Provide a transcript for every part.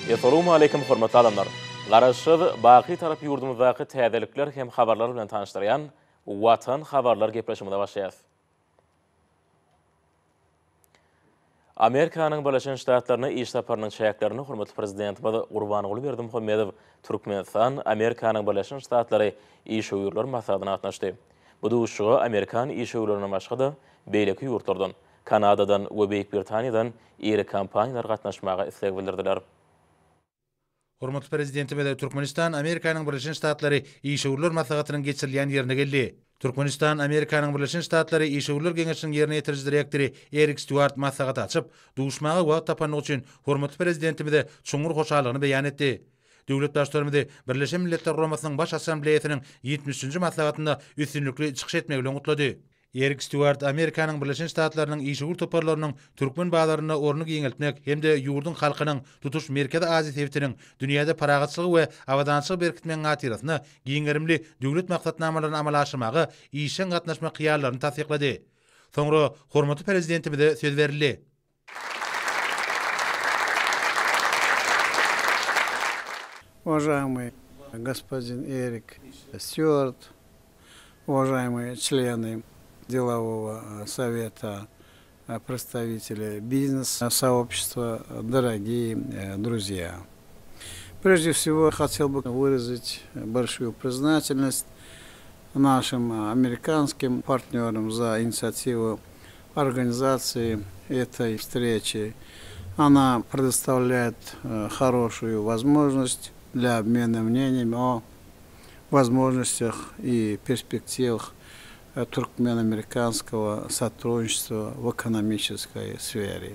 Assalamu alaikum hormatly adamlar. Garaşyz baqy tarap ýurdumyzdaky täzelikler hem habarlar bilen tanışdyrýan Watan habarlar gepleşmegine başlaýas. Amerikanyň Birleşen Ştatlaryna iş saparynyň çäklerini hormatly prezidentimiz Gurbanyňly Berdimuhammedow Türkmenistan Amerikanyň Birleşen Ştatlary iş öýürler masadyna gatnaşdy. Bu duşugy Amerikan iş öýürlerinden başga da beýleki ýurtlardan, Kanadadan we Beýik Britaniýadan iri kompaniýalar gatnaşmaga isleg bildirdiler. Hormatly prezidentimiz Türkmenistan Amerikanyň Birleşen Ştatlary iş öýürler maslahatynyň geçirilýän ýerine geldi. Türkmenistan Amerikanyň Birleşen Ştatlary iş öýürler geňeşiniň ýerine ýetiriji direktori Erik Stewart maslahaty açyp, duşmaga wagt tapanyk üçin hormatly prezidentimiz çoňur hoşallygyny beýan etdi. Döwlet başlarymyzy Birleşen Milletler Guramasynyň baş assambleýasynyň 70-nji maslahatynda üstünlikli çykyş etmek bilen gutlady. Erik Stewart Amerikanyň Birleşen Ştatlarynyň işgür toparlarynyň türkmen baglaryna ornuny giňeltmek hemde ýurdun halkynyň tutuş Merkezi Aziýa sebitiniň dünýäde paragatçylygy we awadançylyk berkitmegiň gatyrasyna giňerimli döwlet maksatnamalaryny amala aşymagy işe gatnaşma kyýallaryny tasdiklady. Soňra hormatly prezidentimize söz berildi. Уважаемый господин Эрик Стюарт, уважаемые члены делового совета, представители бизнес-сообщества, дорогие друзья. Прежде всего, хотел бы выразить большую признательность нашим американским партнерам за инициативу организации этой встречи. Она предоставляет хорошую возможность для обмена мнениями о возможностях и перспективах туркмено-американского сотрудничества в экономической сфере.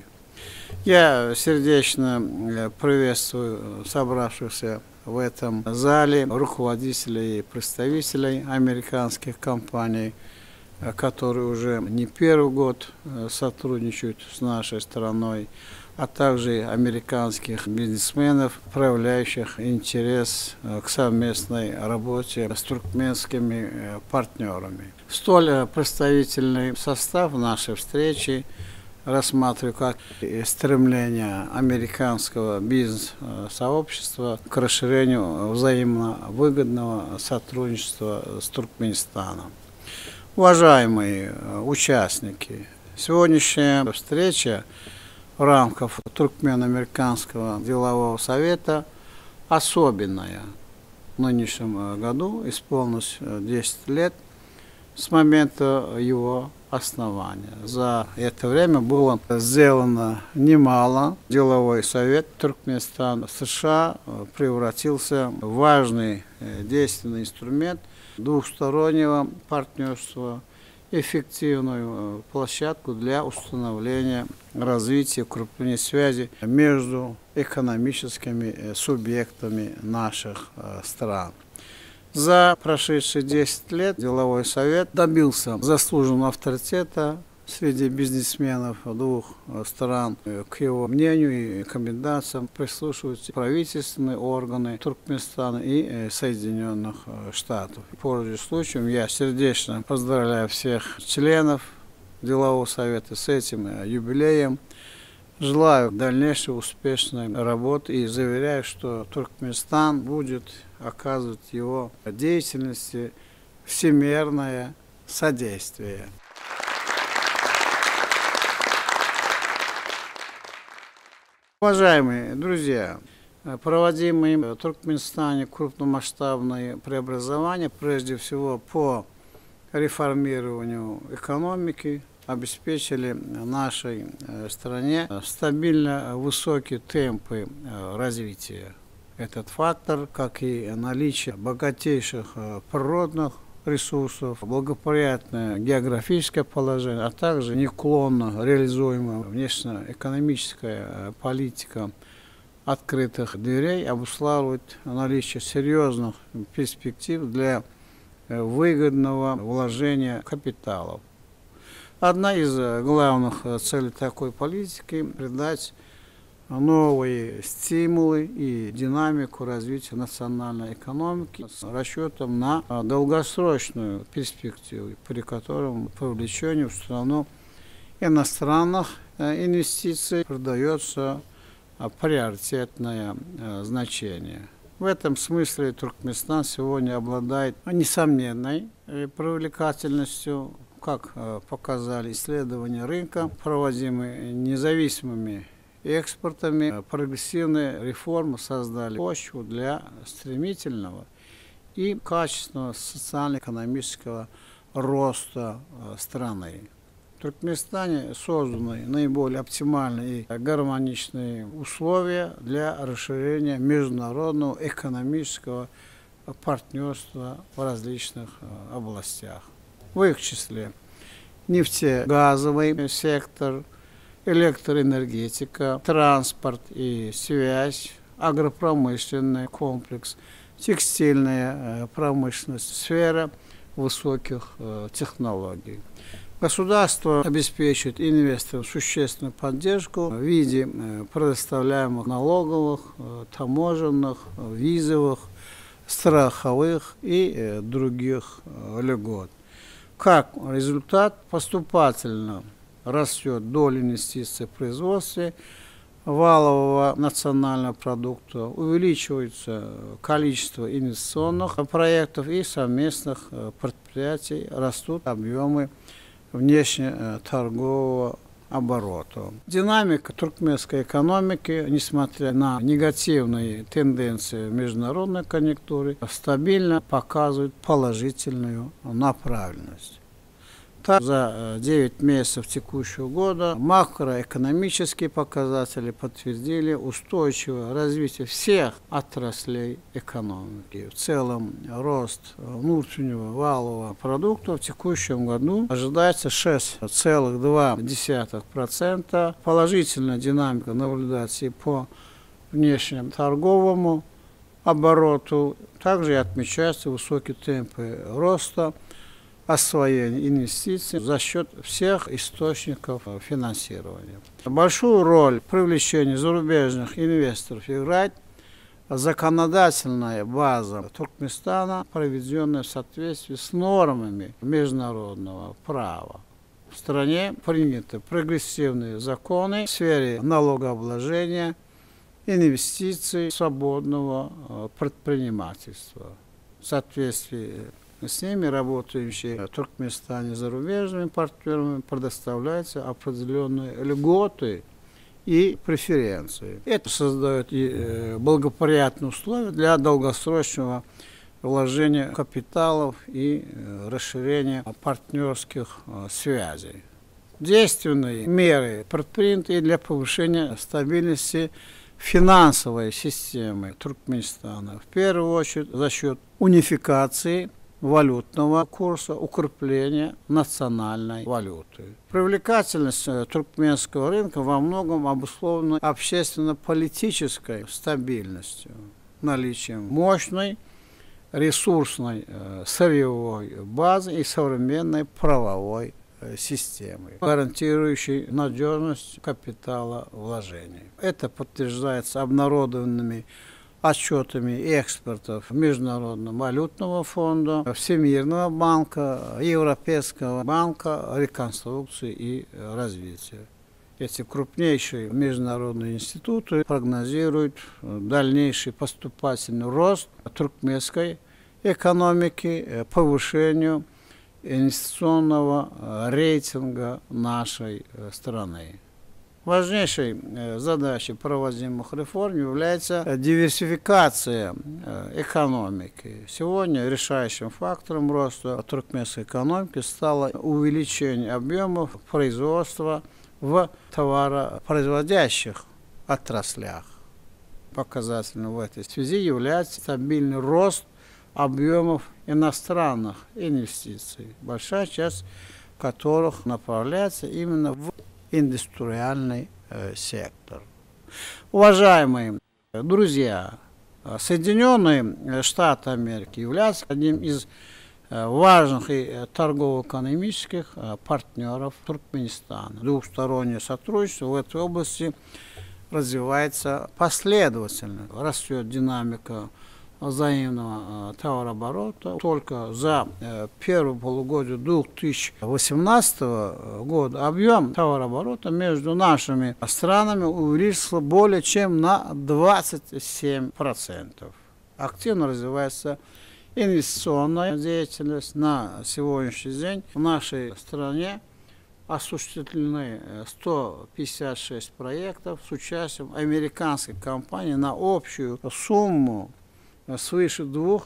Я сердечно приветствую собравшихся в этом зале руководителей и представителей американских компаний, которые уже не первый год сотрудничают с нашей страной, а также американских бизнесменов, проявляющих интерес к совместной работе с туркменскими партнерами. Столь представительный состав нашей встречи рассматриваю как стремление американского бизнес-сообщества к расширению взаимно выгодного сотрудничества с Туркменистаном. Уважаемые участники, сегодняшняя встреча в рамках Туркмено-американского делового совета особенная. В нынешнем году исполнилось 10 лет с момента его основания. За это время было сделано немало. Деловой совет Туркменистана США превратился в важный действенный инструмент двухстороннего партнерства, эффективную площадку для установления развития укрепления связи между экономическими субъектами наших стран. За прошедшие 10 лет деловой совет добился заслуженного авторитета среди бизнесменов двух стран. К его мнению и рекомендациям прислушиваются правительственные органы Туркменистана и Соединенных Штатов. Пользуясь случаем, я сердечно поздравляю всех членов делового совета с этим юбилеем. Желаю дальнейшей успешной работы и заверяю, что Туркменистан будет оказывать его деятельности всемирное содействие. Уважаемые друзья, проводимые в Туркменистане крупномасштабные преобразования, прежде всего по реформированию экономики, обеспечили нашей стране стабильно высокие темпы развития. Этот фактор, как и наличие богатейших природных ресурсов, благоприятное географическое положение, а также неуклонно реализуемая внешнеэкономическая политика открытых дверей обуславливает наличие серьезных перспектив для выгодного вложения капиталов. Одна из главных целей такой политики – придать новые стимулы и динамику развития национальной экономики с расчетом на долгосрочную перспективу, при котором привлечению в страну иностранных инвестиций придается приоритетное значение. В этом смысле Туркменистан сегодня обладает несомненной привлекательностью, как показали исследования рынка, проводимые независимыми экспортами. Прогрессивные реформы создали почву для стремительного и качественного социально-экономического роста страны. В Туркменистане созданы наиболее оптимальные и гармоничные условия для расширения международного экономического партнерства в различных областях. В их числе нефтегазовый сектор, электроэнергетика, транспорт и связь, агропромышленный комплекс, текстильная промышленность, сфера высоких технологий. Государство обеспечивает инвесторам существенную поддержку в виде предоставляемых налоговых, таможенных, визовых, страховых и других льгот. Как результат, поступательно растет доля инвестиций в производстве валового национального продукта, увеличивается количество инвестиционных проектов и совместных предприятий, растут объемы внешнеторгового оборота. Динамика туркменской экономики, несмотря на негативные тенденции в международной конъюнктуре, стабильно показывает положительную направленность. Так, за 9 месяцев текущего года макроэкономические показатели подтвердили устойчивое развитие всех отраслей экономики. В целом рост внутреннего валового продукта в текущем году ожидается 6,2%. Положительная динамика наблюдается и по внешнеторговому обороту. Также отмечаются высокие темпы роста освоение инвестиций за счет всех источников финансирования. Большую роль в привлечении зарубежных инвесторов играет законодательная база Туркменистана, проведенная в соответствии с нормами международного права. В стране приняты прогрессивные законы в сфере налогообложения, инвестиций, свободного предпринимательства. В соответствии с ними работающие в Туркменистане зарубежными партнерами предоставляются определенные льготы и преференции. Это создает и благоприятные условия для долгосрочного вложения капиталов и расширения партнерских связей. Действенные меры предприняты для повышения стабильности финансовой системы Туркменистана, в первую очередь за счет унификации валютного курса, укрепления национальной валюты. Привлекательность туркменского рынка во многом обусловлена общественно-политической стабильностью, наличием мощной ресурсной сырьевой базы и современной правовой системы, гарантирующей надежность капиталовложений. Это подтверждается обнародованными отчетами экспертов Международного валютного фонда, Всемирного банка, Европейского банка реконструкции и развития. Эти крупнейшие международные институты прогнозируют дальнейший поступательный рост туркменской экономики, повышению инвестиционного рейтинга нашей страны. Важнейшей задачей проводимых реформ является диверсификация экономики. Сегодня решающим фактором роста туркменской экономики стало увеличение объемов производства в товаропроизводящих отраслях. Показательным в этой связи является стабильный рост объемов иностранных инвестиций, большая часть которых направляется именно в индустриальный сектор. Уважаемые друзья, Соединенные Штаты Америки являются одним из важных и торгово-экономических партнеров Туркменистана. Двухстороннее сотрудничество в этой области развивается последовательно. Растет динамика взаимного товарооборота. Только за первое полугодие 2018 года объем товарооборота между нашими странами увеличился более чем на 27%. Активно развивается инвестиционная деятельность. На сегодняшний день в нашей стране осуществлены 156 проектов с участием американской компании на общую сумму свыше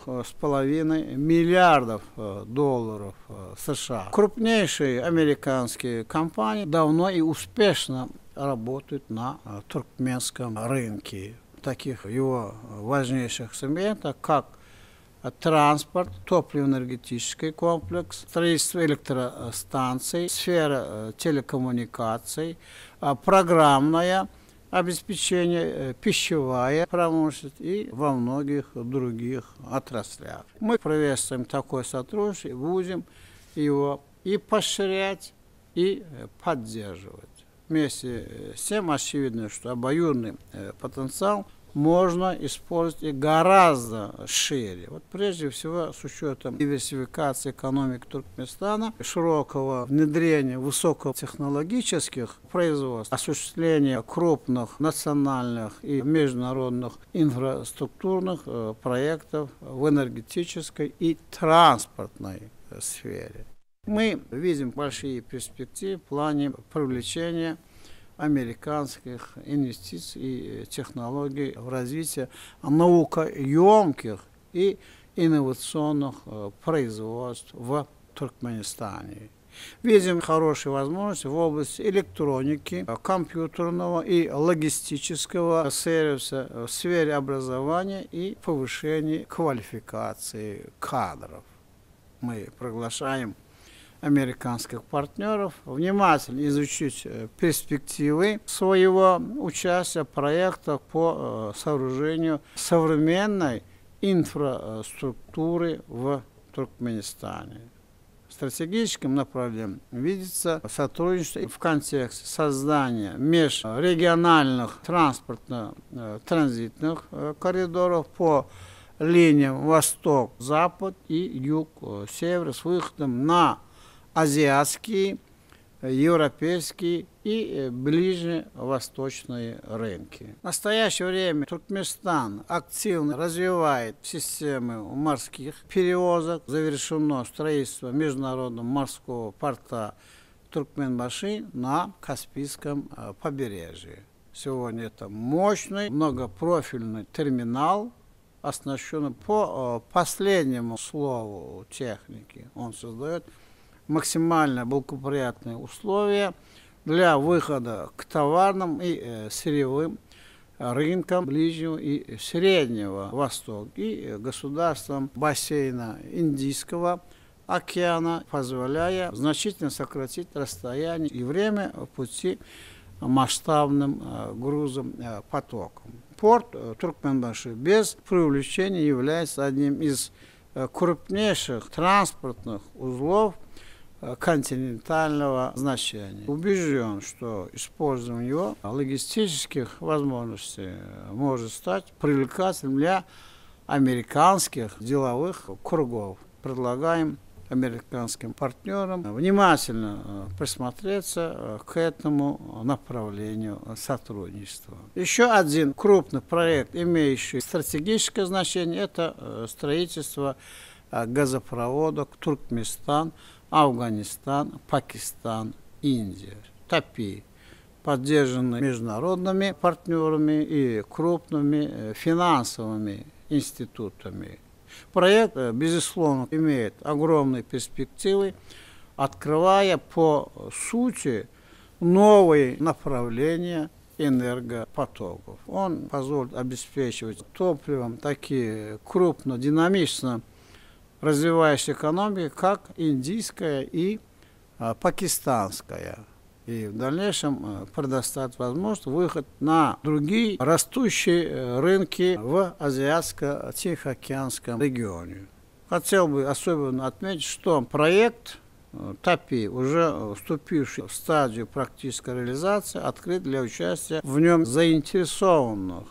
2,5 миллиардов долларов США. Крупнейшие американские компании давно и успешно работают на туркменском рынке. Таких его важнейших сегментов, как транспорт, топливно-энергетический комплекс, строительство электростанций, сфера телекоммуникаций, программное обеспечение, пищевая промышленность и во многих других отраслях. Мы приветствуем такое сотрудничество и будем его и поощрять, и поддерживать. Вместе с тем очевидно, что обоюдный потенциал можно использовать и гораздо шире. Вот прежде всего с учетом диверсификации экономики Туркменистана, широкого внедрения высокотехнологических производств, осуществления крупных национальных и международных инфраструктурных проектов в энергетической и транспортной сфере. Мы видим большие перспективы в плане привлечения американских инвестиций и технологий в развитие наукоемких и инновационных производств в Туркменистане. Видим хорошие возможности в области электроники, компьютерного и логистического сервиса, в сфере образования и повышения квалификации кадров. Мы приглашаем американских партнеров внимательно изучить перспективы своего участия в проектах по сооружению современной инфраструктуры в Туркменистане. Стратегическим направлением видится сотрудничество в контексте создания межрегиональных транспортно-транзитных коридоров по линиям восток-запад и юг-север с выходом на азиатские, европейские и ближневосточные рынки. В настоящее время Туркменистан активно развивает системы морских перевозок. Завершено строительство международного морского порта Туркменбаши на Каспийском побережье. Сегодня это мощный многопрофильный терминал, оснащенный по последнему слову техники. Он создает максимально благоприятные условия для выхода к товарным и сырьевым рынкам Ближнего и Среднего Востока и государствам бассейна Индийского океана, позволяя значительно сократить расстояние и время в пути масштабным грузом потоком. Порт Туркменбаши без преувеличения является одним из крупнейших транспортных узлов континентального значения. Убежден, что использование его логистических возможностей может стать привлекательным для американских деловых кругов. Предлагаем американским партнерам внимательно присмотреться к этому направлению сотрудничества. Еще один крупный проект, имеющий стратегическое значение, это строительство газопровода Туркменистан, Афганистан, Пакистан, Индия. ТАПИ, поддержанный международными партнерами и крупными финансовыми институтами. Проект, безусловно, имеет огромные перспективы, открывая по сути новые направления энергопотоков. Он позволит обеспечивать топливом такие крупно, динамично развивающиеся экономики, как индийская и пакистанская. И в дальнейшем предоставит возможность выход на другие растущие рынки в Азиатско-Тихоокеанском регионе. Хотел бы особенно отметить, что проект ТАПИ, уже вступивший в стадию практической реализации, открыт для участия в нем заинтересованных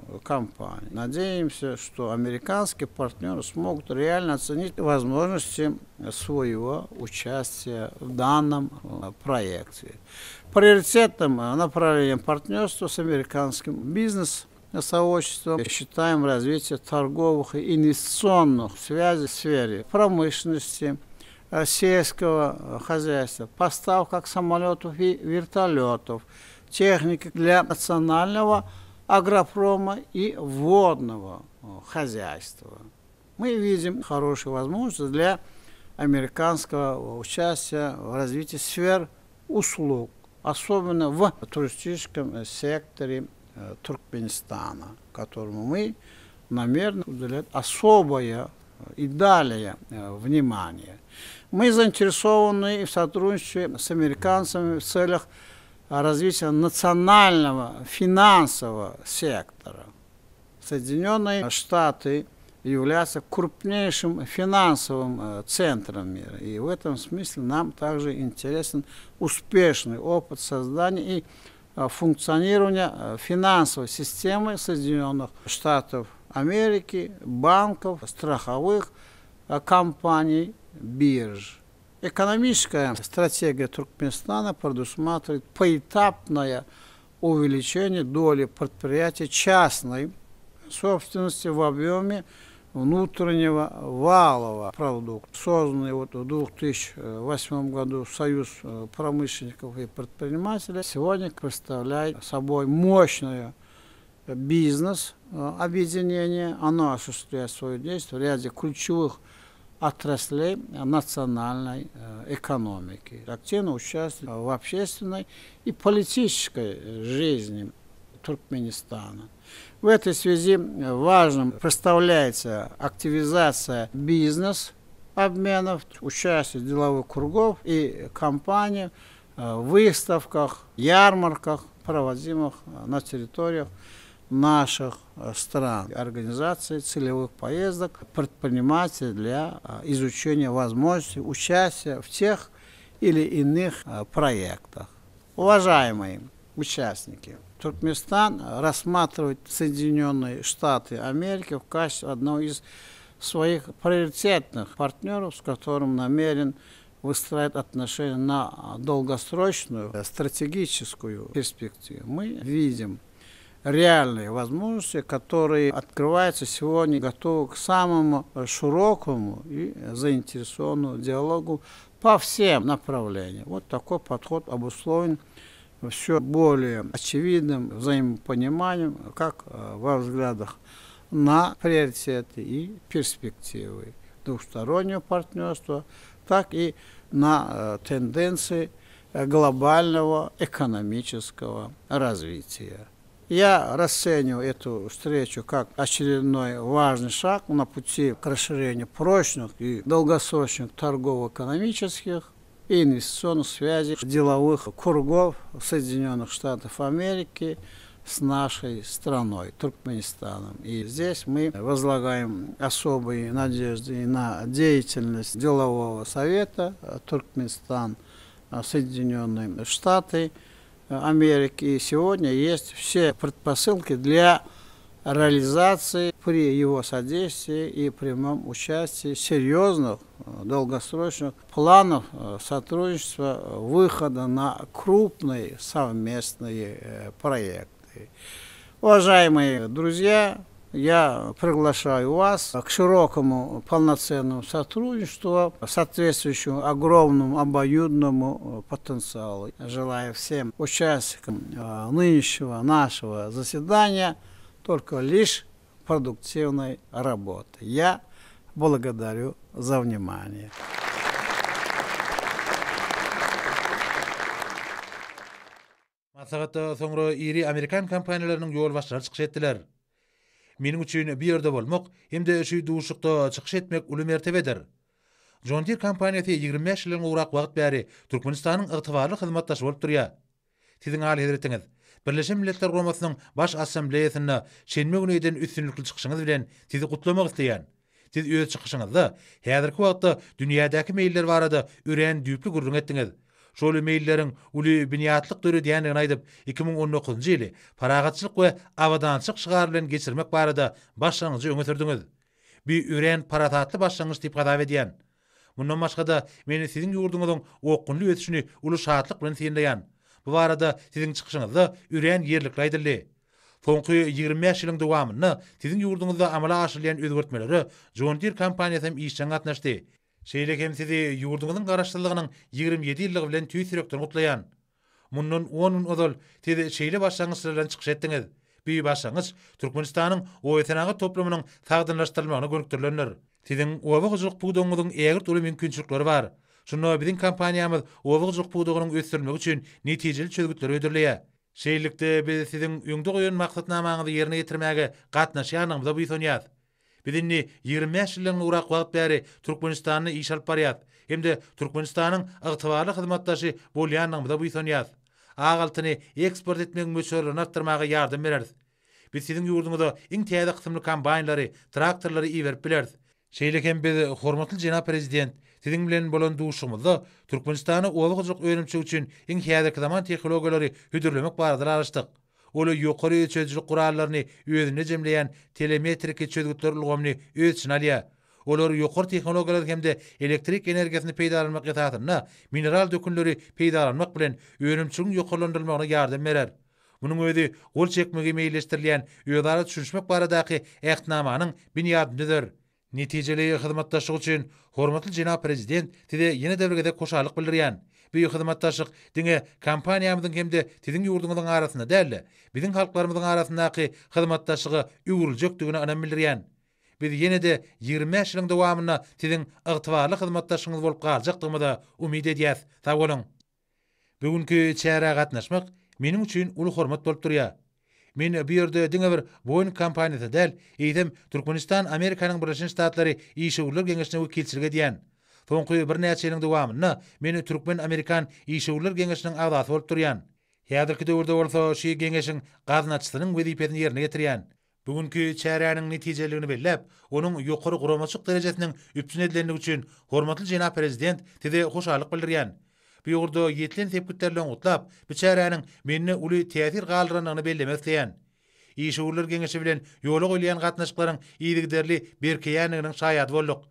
компаний. Надеемся, что американские партнеры смогут реально оценить возможности своего участия в данном проекте. Приоритетным направлением партнерства с американским бизнес-сообществом считаем развитие торговых и инвестиционных связей в сфере промышленности, сельского хозяйства, поставок самолетов и вертолетов, техники для национального агропрома и водного хозяйства. Мы видим хорошие возможности для американского участия в развитии сфер услуг, особенно в туристическом секторе Туркменистана, которому мы намерены уделять особое и далее внимание. Мы заинтересованы в сотрудничестве с американцами в целях развития национального финансового сектора. Соединенные Штаты являются крупнейшим финансовым центром мира. И в этом смысле нам также интересен успешный опыт создания и функционирования финансовой системы Соединенных Штатов Америки, банков, страховых компаний, бирж. Экономическая стратегия Туркменистана предусматривает поэтапное увеличение доли предприятий частной собственности в объеме внутреннего валового продукта. Созданный в 2008 году Союз промышленников и предпринимателей сегодня представляет собой мощное бизнес-объединение. Оно осуществляет свое действие в ряде ключевых отраслей национальной экономики. Активно участвует в общественной и политической жизни Туркменистана. В этой связи важным представляется активизация бизнес-обменов, участие деловых кругов и компаний в выставках, ярмарках, проводимых на территориях наших стран, организации целевых поездок предпринимателей для изучения возможностей участия в тех или иных проектах. Уважаемые участники, Туркменистан рассматривает Соединенные Штаты Америки в качестве одного из своих приоритетных партнеров, с которым намерен выстраивать отношения на долгосрочную стратегическую перспективу. Мы видим реальные возможности, которые открываются сегодня, готовы к самому широкому и заинтересованному диалогу по всем направлениям. Вот такой подход обусловлен все более очевидным взаимопониманием как во взглядах на приоритеты и перспективы двустороннего партнерства, так и на тенденции глобального экономического развития. Я расцениваю эту встречу как очередной важный шаг на пути к расширению прочных и долгосрочных торгово-экономических и инвестиционных связей деловых кругов Соединенных Штатов Америки с нашей страной, Туркменистаном. И здесь мы возлагаем особые надежды на деятельность делового совета Туркменистан, Соединенные Штаты Америки. И сегодня есть все предпосылки для реализации при его содействии и прямом участии серьезных долгосрочных планов сотрудничества, выхода на крупные совместные проекты. Уважаемые друзья, я приглашаю вас к широкому полноценному сотрудничеству, соответствующему огромному обоюдному потенциалу. Желаю всем участникам нынешнего нашего заседания только лишь продуктивной работы. Я благодарю за внимание. Masagatda soňra iri Amerikan kompaniýalarynyň ýol başçylary çykyş etdiler. Meniň üçin bir ýerde bolmak hemde şu duşukda çykyş etmek uly mertebedir. John Deere kompaniýasy 25 ýylyň urak wagt bäri Türkmenistanyň ygtybarly hyzmatdaşy bolup durýar. Tiziň aly hedretiniz Birleşen Milletler Guramasynyň baş assambleýasyna şenme günüden üstünlükli çykyşyňyz bilen sizi gutlamak isleýän. Siz öz çykyşyňyzda häzirki wagtda dünýädäki meýiller barada üren düýpli gurrun etdiňiz. Şol meýillerin uly biniatlyk döre diýendigini aýdyp 2019-njy ýyly paragatçylyk we awadançylyk şygarlaryny geçirmek barada başlangyjy öňe sürdiňiz. Bir üren paratatly başlangyç diýip gadap edýän. Mundan başga da meni siziň ýurduňyzyň okunly ötüşini uly şatlyk bilen seýinleýän. Bu barada siziň çykyşyňyzda üren ýerlikli aýdyldy. Soňky 25 ýylyň dowamyny siziň ýurduňyzda amala aşyrylýan özgertmeleri John Deere kompaniýasyny işçe gatnaşdy. Şeýlekem sizi ýurduňyzyň garaşdyrlygynyň 27 ýyllygy bilen tüýsürekden gutlaýan. Mundan 10 ýyl ozal sizi şeýle başlangyçlardan çykyş etdiňiz. Bu başlangyç Türkmenistanyň OECD toplamynyň sagdynlaşdyrylmagyna görükdirilenler. Siziň owagçylyk puwdugyňyzyň ägir uly mümkinçilikleri bar. Şunu biziň kompaniýamyz owagçylyk puwdugynyň ösdürmek üçin netijeli çözgütleri ödürleýär. Şeýlikde biz siziň öňde goýan maksatnamaňyzy ýerine ýetirmäge gatnaşýanymyzda bu ýetýär. Bizini 25 ýylyň urak wagt bäri Türkmenistanyny iş alyp barýar. Hemde Türkmenistanyň ygtybarly hyzmatdaşy bolýanymyzda bu ýetýär. Agaltyny eksport etmek möçörlerini artdyrmaga ýardam bereriz. Biz siziň ýurduňyzda iň täze kysymly kombaýnlary, traktorlary iýerip bileriz. Şeýlekem biz hormatly jenap prezident, siziň bilen bolan duşumyzda Türkmenistany owagçylyk öňümçi üçin iň häzirki zaman tehnologiýalary hüdürlemek barada araşdyk. Oly ýokary çözüjlik gurallaryny özüne jemleýän telemetriki çözgütler ulgamyny öz içine alýar. Olar ýokary tehnologiýalar hemde elektrik energiýasyny peýdalanmak ýatatyna mineral dökünleri peýdalanmak bilen öňümçiň ýokarlandyrylmagyna ýardam berer. Munyň özi gol çekmegi meýilleşdirilýän ýödara düşünmek baradaky ähtnamanyň biniýadydyr. Netijeli hyzmatdaşlyk üçin hormatly jenap prezident size ýene däwrgede koşarlyk bildirýän. Bu hyzmatdaşlyk diňe kompaniýamyzyň hemde siziň ýurduňyzyň arasynda däl, biziň halklarymyzyň arasyndaky hyzmatdaşlygy öwrüljekdigini anam bildirýän. Biz ýene de 25 ýylyň dowamyna siziň ygtybarly hyzmatdaşyňyz bolup galjakdygymy da umyt edýäs. Sag bolun. Bugünkü çäre gatnaşmak meniň üçin uly hormat bolup durýar. Men bu ýerde diňe bir Boeing kompaniýasy däl, eýdem Türkmenistan Amerikanyň Birleşik Ştatları işçiler geňeşine wekilçilik edýän. Soňky bir näçe ýylyň dowamyna meni Türkmen Amerikan işçiler geňeşiniň agdasy bolup durýan. Häzirki döwürde bolsa şi geňeşiň gaznaçysynyň wezipesini ýerine getirýän. Bugünkü çäräniň netijeligini bellep, onuň ýokary guramaçyk derejesiniň üpsün edilenligi üçin hormatly jenap prezident size hoşarlyk bildirýän. Bu ýurda ýetilen sepkitlerle gutlap, bu çäräniň menne uly täsir galdyranlygyny bellemek diýen. İşçiler geňeşi bilen ýola goýulan gatnaşyklaryň ýygyderli berkeýänliginiň şaýady bolduk.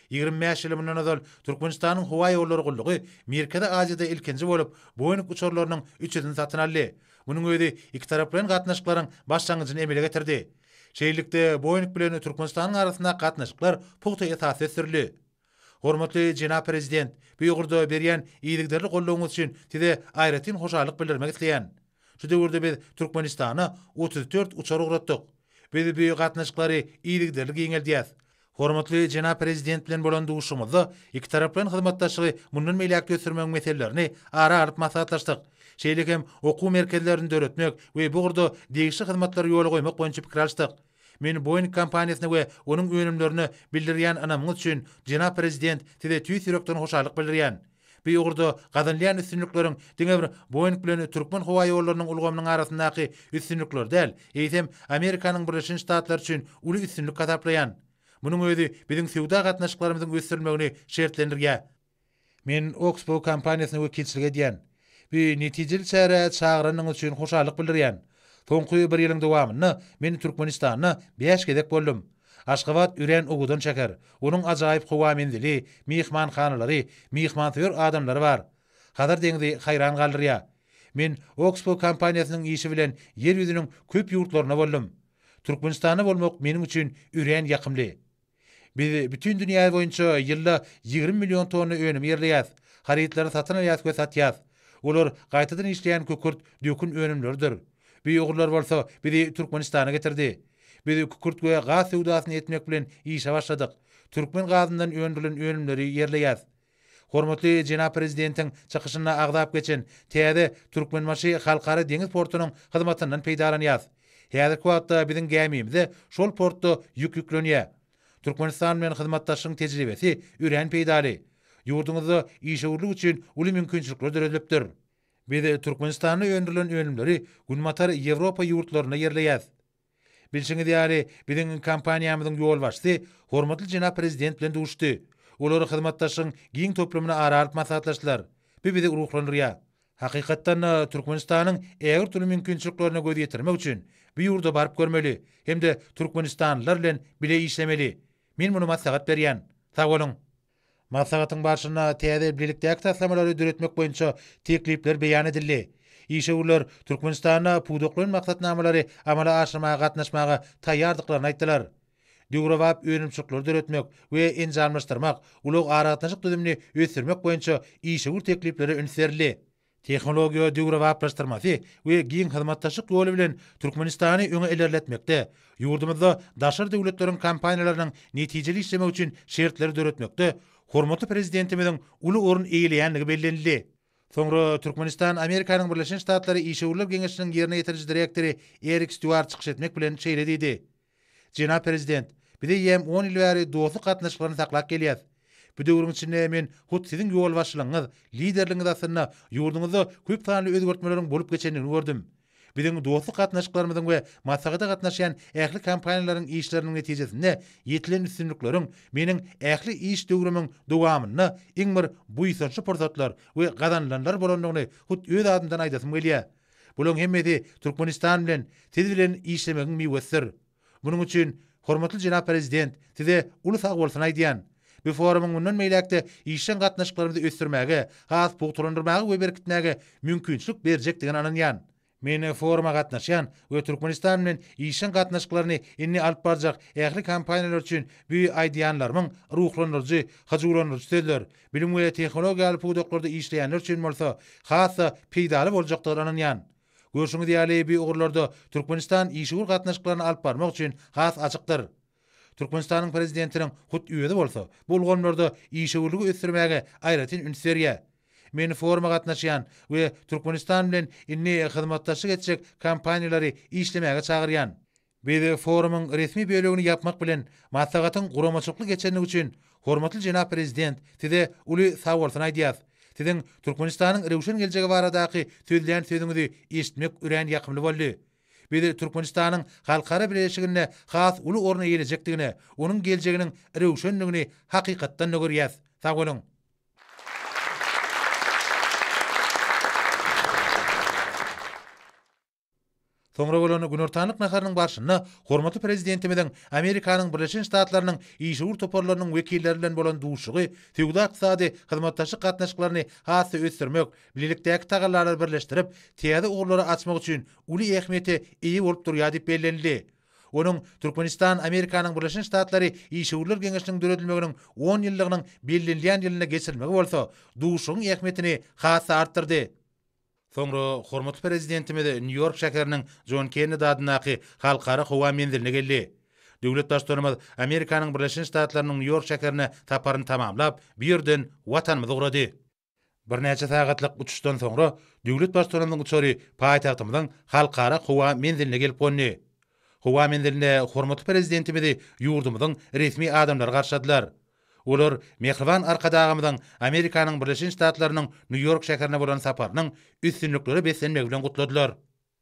25 ýyl mundan azal Türkmenistanyň howa ýollary gullugy Merkezi Aziýada ilkinji bolup, Boeing uçurlarynyň 3-sini satyn aldy. Munyň özi iki taraplan gatnaşyklaryň başlangyjyny emele getirdi. Şeýlikde Boeing bilen Türkmenistanyň arasynda gatnaşyklar puhta esasy sürli. Hormatly jenap prezident, bu ýurda berýän iýlikderli gollawyňyz üçin size aýratyn hoşarlyk bildirmek isleýän. Şu döwürde biz Türkmenistana 34 uçar uğratdyk. Biz bu gatnaşyklary iýlikderli giňeldýäs. Hormatly jenap prezident bilen bolan duşumyzda iki taraplan hyzmatdaşlygy mundan meýlek götürmek meselelerini ara alyp maslahatlaşdyk. Şeýlekem okuw merkezlerini döretmek we bu gurda degişli hyzmatlary ýola goýmak boýunça pikir alşdyk. Men Boeing kompaniýasyny we onuň önümlerini bildirýän anamyň üçin jenap prezident size tüýsürekden hoşarlyk bildirýän. Bu ýurda gazanlayan üstünlikleriň diňe bir Boeing bilen Türkmen howa ýollarynyň ulgamynyň arasyndaky üstünlikler däl, eýsem Amerikanyň Birleşik Ştatlary üçin uly üstünlik gataplaýan. Munyň özi biziň sewda gatnaşyklarymyzyň ösdürülmegini şertlendirýär. Men Oxbow kompaniýasyny wekilçilik edýän. Bu netijeli çäre çagranyň üçin hoşarlyk bildirýän. Soňky bir ýylyň dowamyny men Türkmenistanyna 5 gedek boldum. Aşgabat üren ugudan çeker. Onuň ajaýyp howa mendili, mihmanhanalary, mihmantyr adamlary bar. Hadar deňdi haýran galdyrýar. Men Oxbow kompaniýasynyň işi bilen ýer ýüzüniň köp ýurtlaryna boldum. Türkmenistany bolmak meniň üçin üren ýakymly. Biz bütün dünýä boýunça ýylda 20 million tonna önüm ýerleýäs. Harytlary satyn alýas we satýas. Olar gaýtadan işleýän kökürt dökün önümlerdir. Bu ýogurlar bolsa bizi Türkmenistana getirdi. Biz kükürt we gaz sewdasyny etmek bilen işe başladyk. Türkmen gazyndan öndürilen önümleri ýerleýäs. Hormatly jenap prezidentiň çykyşyna agdap geçen täze Türkmenmaşy halkara deňiz portunyň hyzmatyndan peýdalanýar. Häzirki wagtda biziň gemimizde şol portda ýük ýüklenýär. Türkmenistan bilen hyzmatdaşlygyň tejribesi üren peýdaly. Ýurduňyzda işçilik üçin uly mümkinçilikler döredipdir. Biz Türkmenistanyň öndürilen önümleri günmatar Ýewropa ýurtlaryna ýerleýär. Bilşiňiz ýaly biziň kompaniýamyzyň ýol başçysy hormatly jenap prezident bilen duşdy. Olar hyzmatdaşlygyň giň toplamyna ara alyp maslahatlaşdylar. bizi ruhlandırya. Hakikattan Türkmenistan'ın eğer türlü mümkünçülüklerine göz yetirmek için bir yurda barıp görmeli. Hem de Türkmenistanlılar bilen bile işlemeli. Men bunu maslahat berýän. Sag bolun. Maslahatın başına täze birlikdäki taslamaları düretmek boýunça teklipler beýan edildi. İşewler Türkmenistan'a pudoklaryň maksatnamalary amala aşyrmaga gatnaşmaga taýýardyklaryny aýtdylar. Dugrawap öňümçükler düretmek we enjalmaşdyrmak, ulug aragatnaşyk düzümini ösürmek boýunça işewur teklipleri öňserildi. Teknologiýa dugrawaplaşdyrmasy we giň hyzmatdaşyk ýoly bilen Türkmenistany öňe ilerletmekde, ýurdumyzda daşary döwletleriň kampaniýalarynyň netijeli işlemek üçin şertleri düretmekde hormatly prezidentimiziň uly orun eýleýänligi bellenildi. Soňra Türkmenistan Amerikanyň Birleşen Ştatlary İşewler Geňeşiniň ýerine ýetiriji direktori Erik Stewart çykyş etmek bilen şeýledidi. Jenap prezident, bize ýem 10 ýyl bäri dostluk gatnaşyklaryny saklap gelýär. Bu döwrüň içinde men hut siziň ýol başçylygyňyz, liderligiňiz asyna ýurdumyzda köp sanly özgertmeleriň bolup geçenini gördüm. Biziň dostluk gatnaşyklarymyzyň we maslahaty gatnaşýan ähli kampaniýalaryň işleriniň netijesinde ýetilen üstünlikleriň meniň ähli iş döwrümiň dowamyny iň bir buýsançy pursatlar we gazanlanlar bolandygyny hut öz adymdan aýdasym gelýär. Bular hemmeti Türkmenistan bilen tez bilen işlemegiň miwessir. Buning üçin hormatly jenap prezident, size uly sag bolsun aýdýan. Bu forumyň mundan meýlekde işen gatnaşyklarymyzy ösdürmäge, has pugturandyrmagy we berkitmäge mümkinçilik berjekdigini ananýan. Men foruma gatnaşan we Türkmenistan bilen işen gatnaşyklaryny inni alyp barjak ähli kampaniýalar üçin bu aýdýanlarymyň ruhlandyrjy, hajurlandyrjy sözler, bilim we tehnologiýaly puwdaklarda işleýänler üçin bolsa, hassa peýdaly boljakdygyny ananýan. Görüşüňiz ýaly bu ugurlarda Türkmenistan işewur gatnaşyklaryny alyp barmak üçin has açykdyr. Türkmenistanyň prezidentiniň hut üýedi bolsa, bu ugurlarda işewurlygy ösdürmäge aýratyn ünseriýär. Men foruma gatnaşýan we Türkmenistan bilen inni hyzmatdaşlyk etjek kampaniýalary işlemäge çagyrýan. Biz forumyň resmi bölegini ýapmak bilen maslahatyň guramaçyklyk geçenligi üçin hormatly jenap prezident, size uly sag bolsun aýdýas. Siziň Türkmenistanyň rewşen geljegi baradaky sözlän sözüňizi eşitmek üren ýakymly boldy. Biz Türkmenistanyň halkara birleşigine has uly orun eýlejekdigine, onuň geljeginiň rewşenligini hakykatdan görýäs. Sag bolun. Soňra bolan günortanyk naharynyň başyna hormatly prezidentimiziň Amerikanyň Birleşen Ştatlarynyň işewur toparlarynyň wekilleri bilen bolan duşugy, tüwda ykdysady hyzmatdaşlyk gatnaşyklaryny hasy ösdürmek, birlikdäki tagalary birleşdirip, täze ugurlary açmak üçin uly ähmiýeti eýi bolup durýar diýip bellenildi. Onuň Türkmenistan Amerikanyň Birleşen Ştatlary İşewurlar Geňeşiniň döredilmeginiň 10 ýyllygynyň bellenilýän ýylyna geçirilmegi bolsa, duşugyň ähmiýetini hasy artdyrdy. Soňra hormatly prezidentimiz New York şäheriniň John Kennedy adynaky halkara howa menziline geldi. Döwlet başçylygymyz Amerikanyň Birleşen Ştatlarynyň New York şäherine taparyny tamamlap, bir ýerden watanymyza ugrady. Bir näçe sagatlyk uçuşdan soňra döwlet başçylygymyň uçary paýtagtymyzyň halkara howa menziline gelip gonni. Howa menzilinde hormatly prezidentimizi ýurdumyzyň resmi adamlary garşadylar. Olar mehriban arkadagymyzyň Amerikanyň Birleşen Ştatlarynyň New York şäherine bolan saparynyň üstünlikleri beslenmegi bilen gutladylar.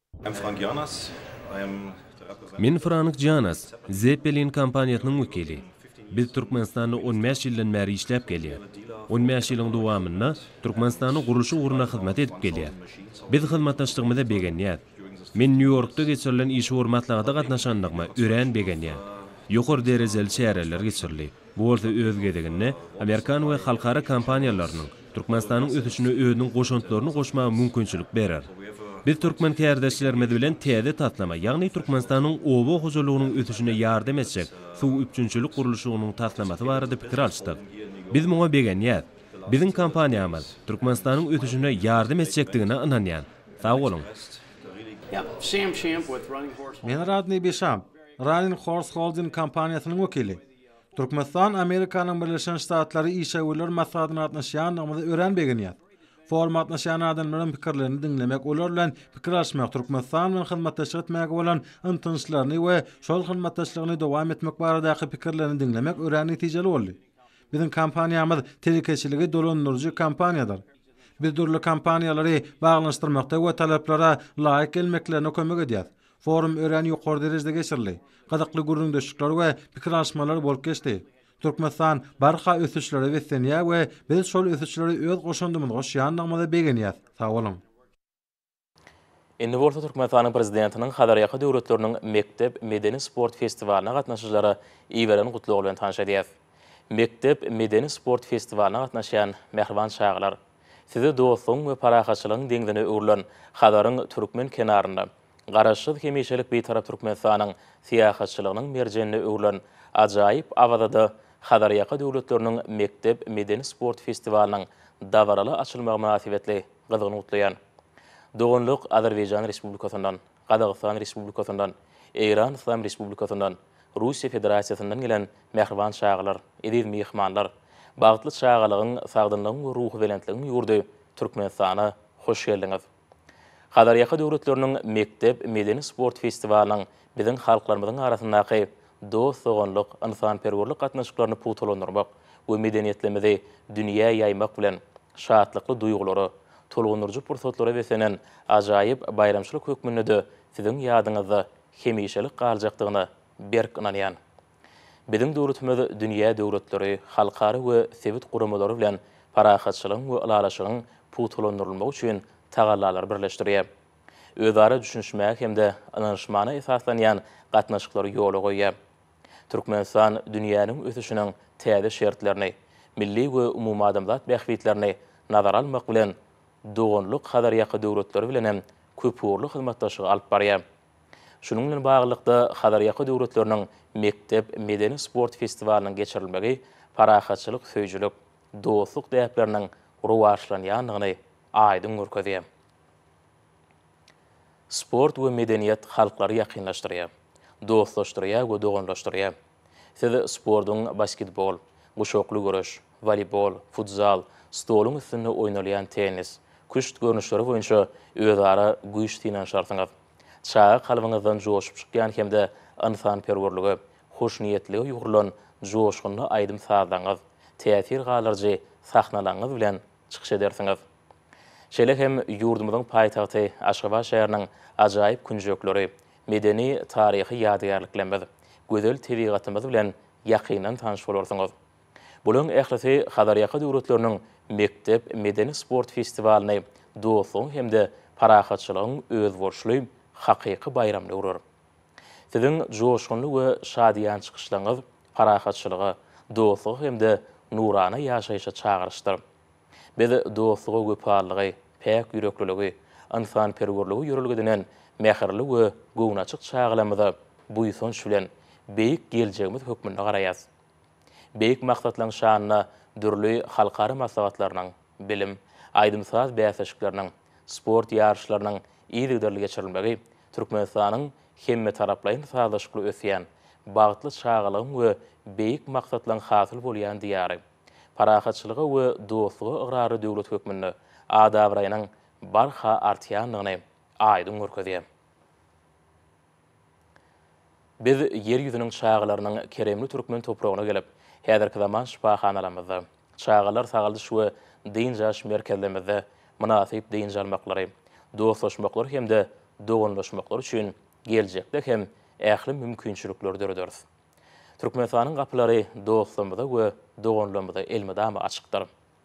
Men Frank Janas, Zeppelin kampaniýasynyň wekili. Biz Türkmenistanyň 15 ýyldan bäri işläp gelýär. 15 ýylyň dowamynda Türkmenistanyň gurulşy ugruny hyzmat edip gelýär. Biz hyzmatdaşlygymyza begenýär. Men New Yorkda geçirilen işewur maslahata gatnaşandygyma ören begenýär. Ýokary derejeli şäherler geçirildi. Bu bolsa öz gedigine Amerikan we halkara kampaniýalarynyň Türkmenistanyň ötüşine özüniň goşuntlaryny goşmagy mümkinçilik berer. Biz Türkmen käherdeşlerimiz bilen täze taslama, ýagny Türkmenistanyň oba huzurlygynyň ötüşine ýardam etjek suw üçünçilik gurulşynyň taslamasy barada pikir alşdyk. Biz muňa begenýär. Biziň kampaniýamyz Türkmenistanyň ötüşine ýardam etjekdigine inanýan. Sag bolun. Men Rodney Bisham, Running Horse Holding kampaniýasynyň wekili. Türkmenistan Amerikanyň Birleşen Ştatlary işewurlar maslahatyna gatnaşýanlygymyzy ören begenýär. Forum gatnaşan adamlaryň pikirlerini dinlemek, olar bilen pikir alşmak, Türkmenistan bilen hyzmatdaşlyk etmäge bolan yntyňçylaryny we şol hyzmatdaşlygyny dowam etmek baradaky pikirlerini dinlemek ören netijeli boldy. Biziň kampaniýamyz telekeçiligi dolandyrjy kampaniýadyr. Biz durly kampaniýalary baglanşdyrmakda we taleplara laýyk gelmeklerine kömek edýär. Forum ören ýokary derejede geçirildi. Gadakly guruluşlar we pikir alşmalar bolup geçdi. Türkmenistan barha ösüşleri wetsenýär we biz şol ösüşleri öz goşandymyz goşýandygymyza begenýär. Sag bolun. Indi Borta Türkmenistanyň prezidentiniň Hadarýaky döwletleriniň Mektep Medeni Sport Festivalyna gatnaşyjylary iýberen gutlugy bilen tanış edýäs. Mektep Medeni Sport Festivalyna gatnaşan mehriban şaglar, sizi dostluň we parahaçylygyň deňdine öwrülen Hadaryň türkmen kenarynda garaşsyz hemişelik beýtarap Türkmenistanyň siýahatçylygynyň merjenine öwrülen ajaýyp awazada Hadarýaky döwletleriniň Mektep Medeni Sport Festivalynyň dawaraly açylmagy münasibetli gyzygyny gutlaýan. Dogonluk Azerbaycan Respublikasyndan, Qazaqstan Respublikasyndan, Iran İslam Respublikasyndan, Russiya Federasiýasyndan gelen mehriban şaglar, ediz mehmanlar, bagtly şagalygyň sagdynlygyň we ruhy belentligiň ýurdy Türkmenistana hoş geldiňiz. Hadarýaky döwletleriniň Mektep Medeni Sport Festivalynyň biziň halklarymyzyň arasyndaky dost, dogonluk, insanperwerlik gatnaşyklaryny putulandyrmak we medeniýetlimizi dünýä ýaymak bilen şatlykly duýgulary tolgunurcu pursatlara besenen ajaýyp bayramçylyk hökmünde siziň ýadyňyzda hemişelik galjakdygyna berk inanýan. Biziň döwletimiz dünýä döwletleri, halkary we sewit guramalary bilen parahatçylygyň we ulalaşygyň putulandyrylmagy üçin tagallalar birleşdirýär. Özara düşünşmäk hemde anlaşmana esaslanýan gatnaşyklary ýola goýýar. Türkmenistan dünýäniň ösüşiniň täze şertlerini, milli we umumy adamzat bähwitlerini nazara almak bilen dogonluk Hadarýaky döwletleri bilen hem köpürlük hyzmatdaşlygy alyp barýar. Şunuň bilen baglykda Hadarýaky döwletleriniň Mektep Medeni Sport Festivalynyň geçirilmegi parahatçylyk, söýjülük, dostluk däpleriniň ruwaşlanýandygyny aýdym görkezýär. Sport we medeniýet halklary ýakynlaşdyrýar, dostlaşdyrýar we dogonlaşdyrýar. Siz sportyň basketbol, guşokly görüş, voleybol, futsal, stoluň üstünde oýnalýan tenis, küçt görnüşleri boýunça özara güýç tinan şartyňyz. Çağa kalbyňyzdan joşup çykýan hemde insanperwerligi, hoşniýetligi ýugurulan joşgyny aýdym sazdaňyz, täsir galarjy sahnalaňyz bilen çykyş edersiňiz. Şeýle hem ýurdumyzyň paýtagty Aşgabat şäheriniň ajaýyp künjekleri, medeni taryhy ýadygärliklerimiz, gözel tebigatymyz bilen ýakynan tanış bolarsyňyz. Bulan ählisi Hadarýaky döwletleriniň Mektep Medeni Sport Festivalyny dostluň hemde parahatçylygyň özborçly hakyky bayramly urar. Siziň joşgunly we şadýan çykyşlaryňyz parahatçylygy, dostlugy hemde nurana ýaşaýyşa çagyryşdyr. Biz dostlugy, göpärligi, päk ýürekliligi, insanperwerligi ýörelgedinen mähirli we gownaçyk çağlamyza buýsonç bilen beýik geljegimiz hökmünde garaýas. Beýik maksatlaryň şanyna dürli halkary maslahatlarynyň, bilim, aýdymsaz bäsleşiklarynyň, sport ýarşlarynyň ýygyderli geçirilmegi Türkmenistanyň hemme taraplaryň sazlaşykly ösýän, bagtly çağalygyň we beýik maksatlaryň hasyl bolýan diýary, parahatçylygy we dostlugy ıgrary döwlet hökmünde adabraýynyň barha artýandygyny aýdym görkezýär. Biz yer ýüzüniň çağalarynyň keremli türkmen topragyna gelip, häzirki zaman şifahanalaryňyzda, çağalar sagaldyş we diňjaş merkezlerimizde münasip diňja almaklary, dostlaşmaklary hemde dogonlaşmaklary üçin geljekde hem ähli mümkinçilikler dörederiz. Türkmenistanyň gapylary dostlygymyza we dogonlygymyza elmydama açykdyr.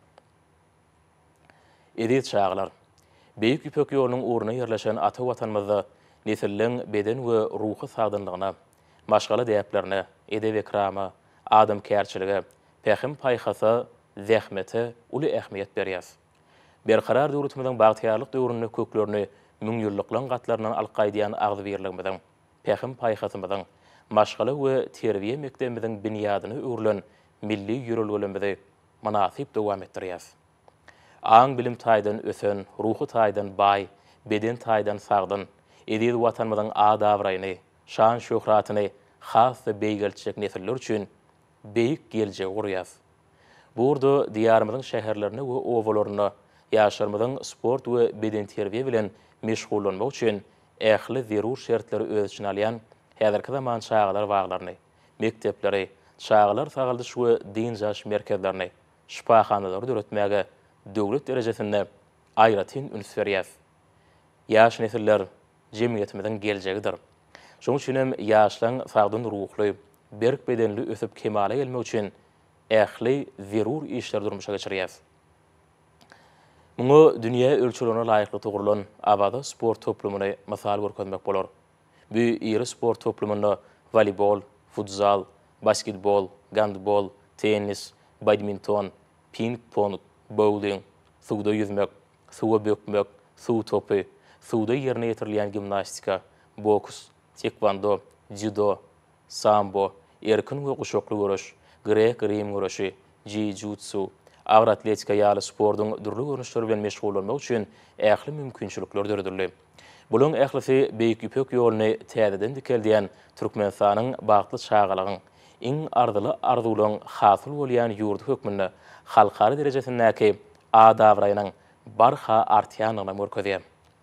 Edip çağlar, beýik ýüpek ýolunyň uğruna ýerleşen ata watanymyzda nesilleň beden we ruhy sagdynlygyna, maşgala däplerine, edep ekramy, adam kärçiligi, pähim paýhasa, zähmete uly ähmiýet berýär. Berkarar döwletimiziň bagtyarlyk döwrüne köklerini müň ýyllyklan gatlaryndan alqaýdýan agzy birligimiziň, pähim paýhasymyzyň, maşgala we terbiýe mektebimiziň binýadyny öwrülen milli ýörelgelerimizi manasip dowam etdirýär. Aň bilim taýdan ösen, ruhy taýdan baý, beden taýdan sagdyn, edil watanymyzyň adabraýyny, şan şöhratyny has we beýgelçek nesiller üçin beýik geljek gurýar. Burda diýarymyzyň şäherlerini we owalaryny ýaşarymyzyň sport we beden terbiýe bilen meşgullanmak üçin ähli zerur şertleri öz içine alýan häzirki zaman çağlar baglaryny, mektepleri, çağlar sagaldyş we diňjaş merkezlerini, şifahanalary döretmäge döwlet derejesinde aýratyn üns berýär. Ýaş nesiller jemgyýetimiziň geljegidir. Şoň üçin hem ýaşlaryň sagdyn ruhly, berk bedenli ösüp kemale gelmek üçin ähli zerur işler durmuşa geçirýär. Muňa dünýä ölçülerine laýykly togurulan abada sport toplumyny masal görkezmek bolar. Bu iri sport toplumunda voleybol, futsal, basketbol, handbol, tennis, badminton, ping-pong, bowling, suwda yüzmek, suwa bökmek, suw topu, suwda ýerine ýetirilýän gimnastika, boks, taekwondo, judo, sambo, erkin we guşokly görüş, grek-rim görüşi, jiu-jitsu, ağır atletika ýaly sportyň dürli görnüşleri bilen meşgul bolmak üçin ähli mümkinçilikler döredildi. Bulan ählisi beýik ýüpek ýoluny täzeden dikeldiýen Türkmenistanyň bagtly çağalagyň iň ardyly arzuwlaryň hasyl bolýan ýurdu hökmünde halkary derejesindäki adawraýynyň barha artýanyna mörkezýär.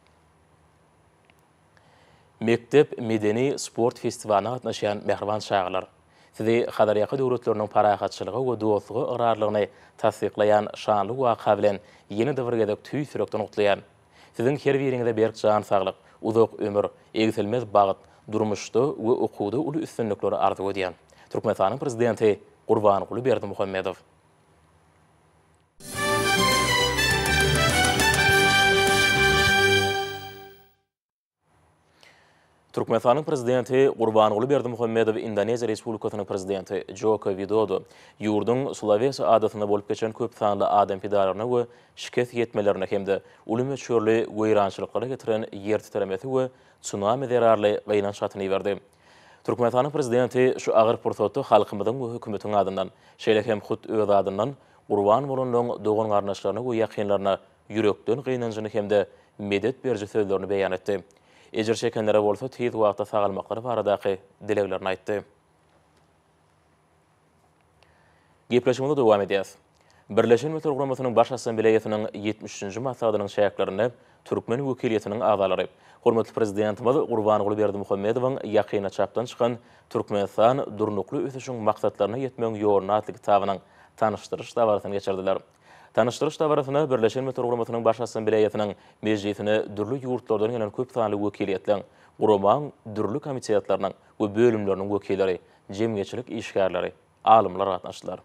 Mektep medeni sport festivalyna gatnaşan mehriban çağalar sizi hadaryaky döwletleriniň parahatçylygy we dostlugy yrarlygyny tasdiklayan şanly waka bilen ýeni döwürgedek tüý sürekden utlayan. Sizin her biriňizde berk can saglyk, uzak ömür, egselmez bagyt, durmuşda we okuwda uly üstünlikleri arzu edýän. Türkmenistanyň prezidenti Gurbanguly Berdimuhammedow. Türkmenistanyň prezidenti Gurbanguly Berdimuhammedow Indoneziýa Respublikasynyň prezidenti Joko Widodo ýurdun Sulawesi adatyna bolup geçen köp sanly adam pidalaryna we şikayet ýetmelerine hemde ulum çörli weýrançylyklara getiren ýer titremesi we tsunami zerarly gynançatyny berdi. Türkmenistanyň prezidenti şu agyr pursatdy halkymyzyň we hökümetiň adyndan, şeýle hem hut öz adyndan Gurban bolanyň dogan garnaşlaryna we ýakynlaryna ýürekden gynanjyny hemde medet berji sözlerini beýan etdi. Ejer çekenlere bolsa tez wagtda sagalmaklary baradaky dileglerini aýtdy. Gepleşmede dowam edýär. Birleşen Milletler Guramasynyň Baş Assambleýasynyň 73-nji maslahatynyň şäherlerini Türkmen wekiliýetiniň agzalary, hormatly prezidentimiz Gurbanguly Berdimuhammedowyň ýakyna çapdan çykan Türkmenistan durnukly ösüşiň maksatlaryna ýetmegiň ýoluna atly kitabynyň tanyşdyryş dawaryny geçirdiler. Tanıştırış dawaryny Birleşen Milletler Guramasynyň Baş Assambleýasynyň mejlisine dürli ýurtlardan gelen köp sanly wekiliýetler, guramaň dürli komitetlarynyň we bölümleriniň wekilleri, jemgyýetçilik işgärleri, alymlar gatnaşdylar.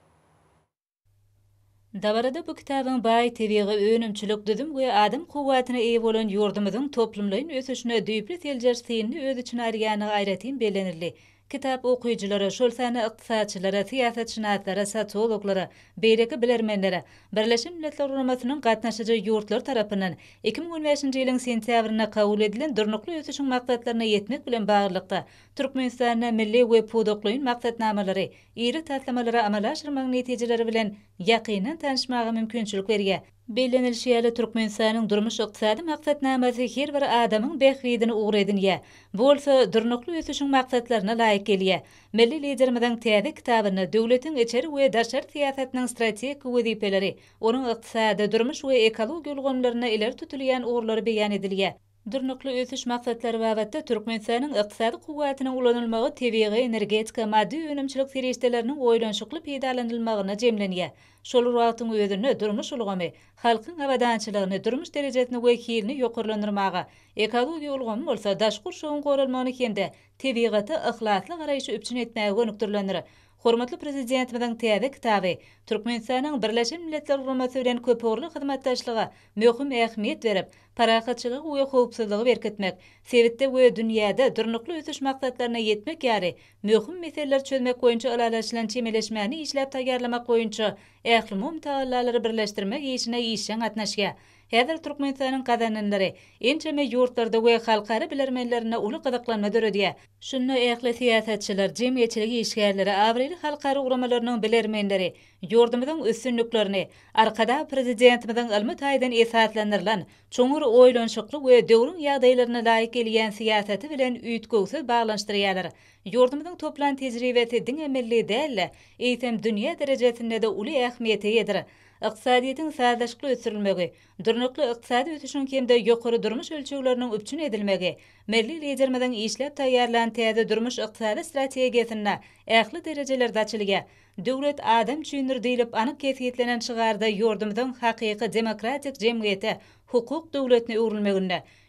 Dabarada bu kitabyň baý tebiği önümçilik düzüm we adam kuwwatyna eýe bolan ýurdumyzyň toplumlaryň ösüşine düýpli teljersinni öz içine arýany gaýratyn belenirli. Kitap okuyuculara, şolsany ykdysatçylara, siýasatçylara, sosiologlara, beýleki bilermenlere, Birleşen Milletler Guramasynyň gatnaşyjy ýurtlar tarapyndan 2015-nji ýylyň sentýabrynda kabul edilen durnukly ösüşiň maksatlaryna ýetmek bilen baglykda Türkmenistanyň milli we pudoklaryň maksatnamalary, iri tatlamalary amala aşyrmagyň netijeleri bilen ýakynan tanışmaga mümkinçilik berýär. Belenilşiýäli Türkmenistanyň durmuş ykdysady maksatnamasy her bir adamyň behwidini ugredinýär. Bolsa durnukly ösüşiň maksatlaryna laýyk gelýär. Milli liderimiziň täze kitabyny döwletiň içeri we daşary siýasatynyň strategik wezipeleri, onuň ykdysady, durmuş we ekologiýa ulgamlaryna ileri tutulýan ugrlary beýan edilýär. Durnukly ösüş maksatlary bagatda Türkmenistanyň ykdysady kuwwatynyň ulanylmagy, tebiği, energetika, maddi önümçilik serişdeleriniň oýlanşykly peýdalanylmagyna jemlenýär. Şol wagtyň özünde durmuş ulgamy, halkyň hawadançylygyny, durmuş derejesini we hilini ýokarlandyrmaga, ekologiýa ulgamy bolsa daşkur şoň goralmagyny hemde tebigaty ihlasly garaýşy öpçün etmäge gönükdirlenir. Hormatly prezidentimiziň täze kitaby Türkmenistanyň Birleşen Milletler Guramasy bilen köpürli hyzmatdaşlyga möhüm ähmiýet berip, parahatçylygy we howpsuzlygy berketmek, sebitde we dünýäde durnukly ösüş maksatlaryna ýetmek ýary möhüm meseleler çözmek boýunça alalaşylan çemeleşmäni işläp taýýarlamak boýunça ähli mumtagallary birleşdirmek işine işen gatnaşýar. Häzir Türkmenistanyň gazananlary ençeme ýurtlarda we halkary bilermenlerine uly gyzyklanma döredýär. Şunu ähli siýasatçylar, jemgyýetçilik işgärleri, awrely halkary ugramalarynyn bilermenleri ýurdumyzyň üstünliklerini arkada prezidentimiziň ilmi taýdan esaslandyrylan çoňur oýlanşykly we döwrüň ýagdaýlaryna laýyk gelýän siýasaty bilen üýtgöwsiz baglanşdyrýarlar. Ýurdumyzyň toplan tejribesi diň emelli däl, eýsem dünýä derejesinde de uly ähmiýete ýedir. Iqtisadiýetin sazlaşykly ösürilmegi, durnukly ykdysady ösüşiň hemde ýokary durmuş ölçegleriniň öpçün edilmegi, milli liderimiziň işläp taýýarlan täze durmuş ykdysady strategiýasyna ähli derejelerde açylýar. Döwlet adam çüýnür diýilip anyk kefiýetlenen çygarda ýurdumyzyň hakyky demokratik jemgyýete, hukuk döwletine öwrülmeginde,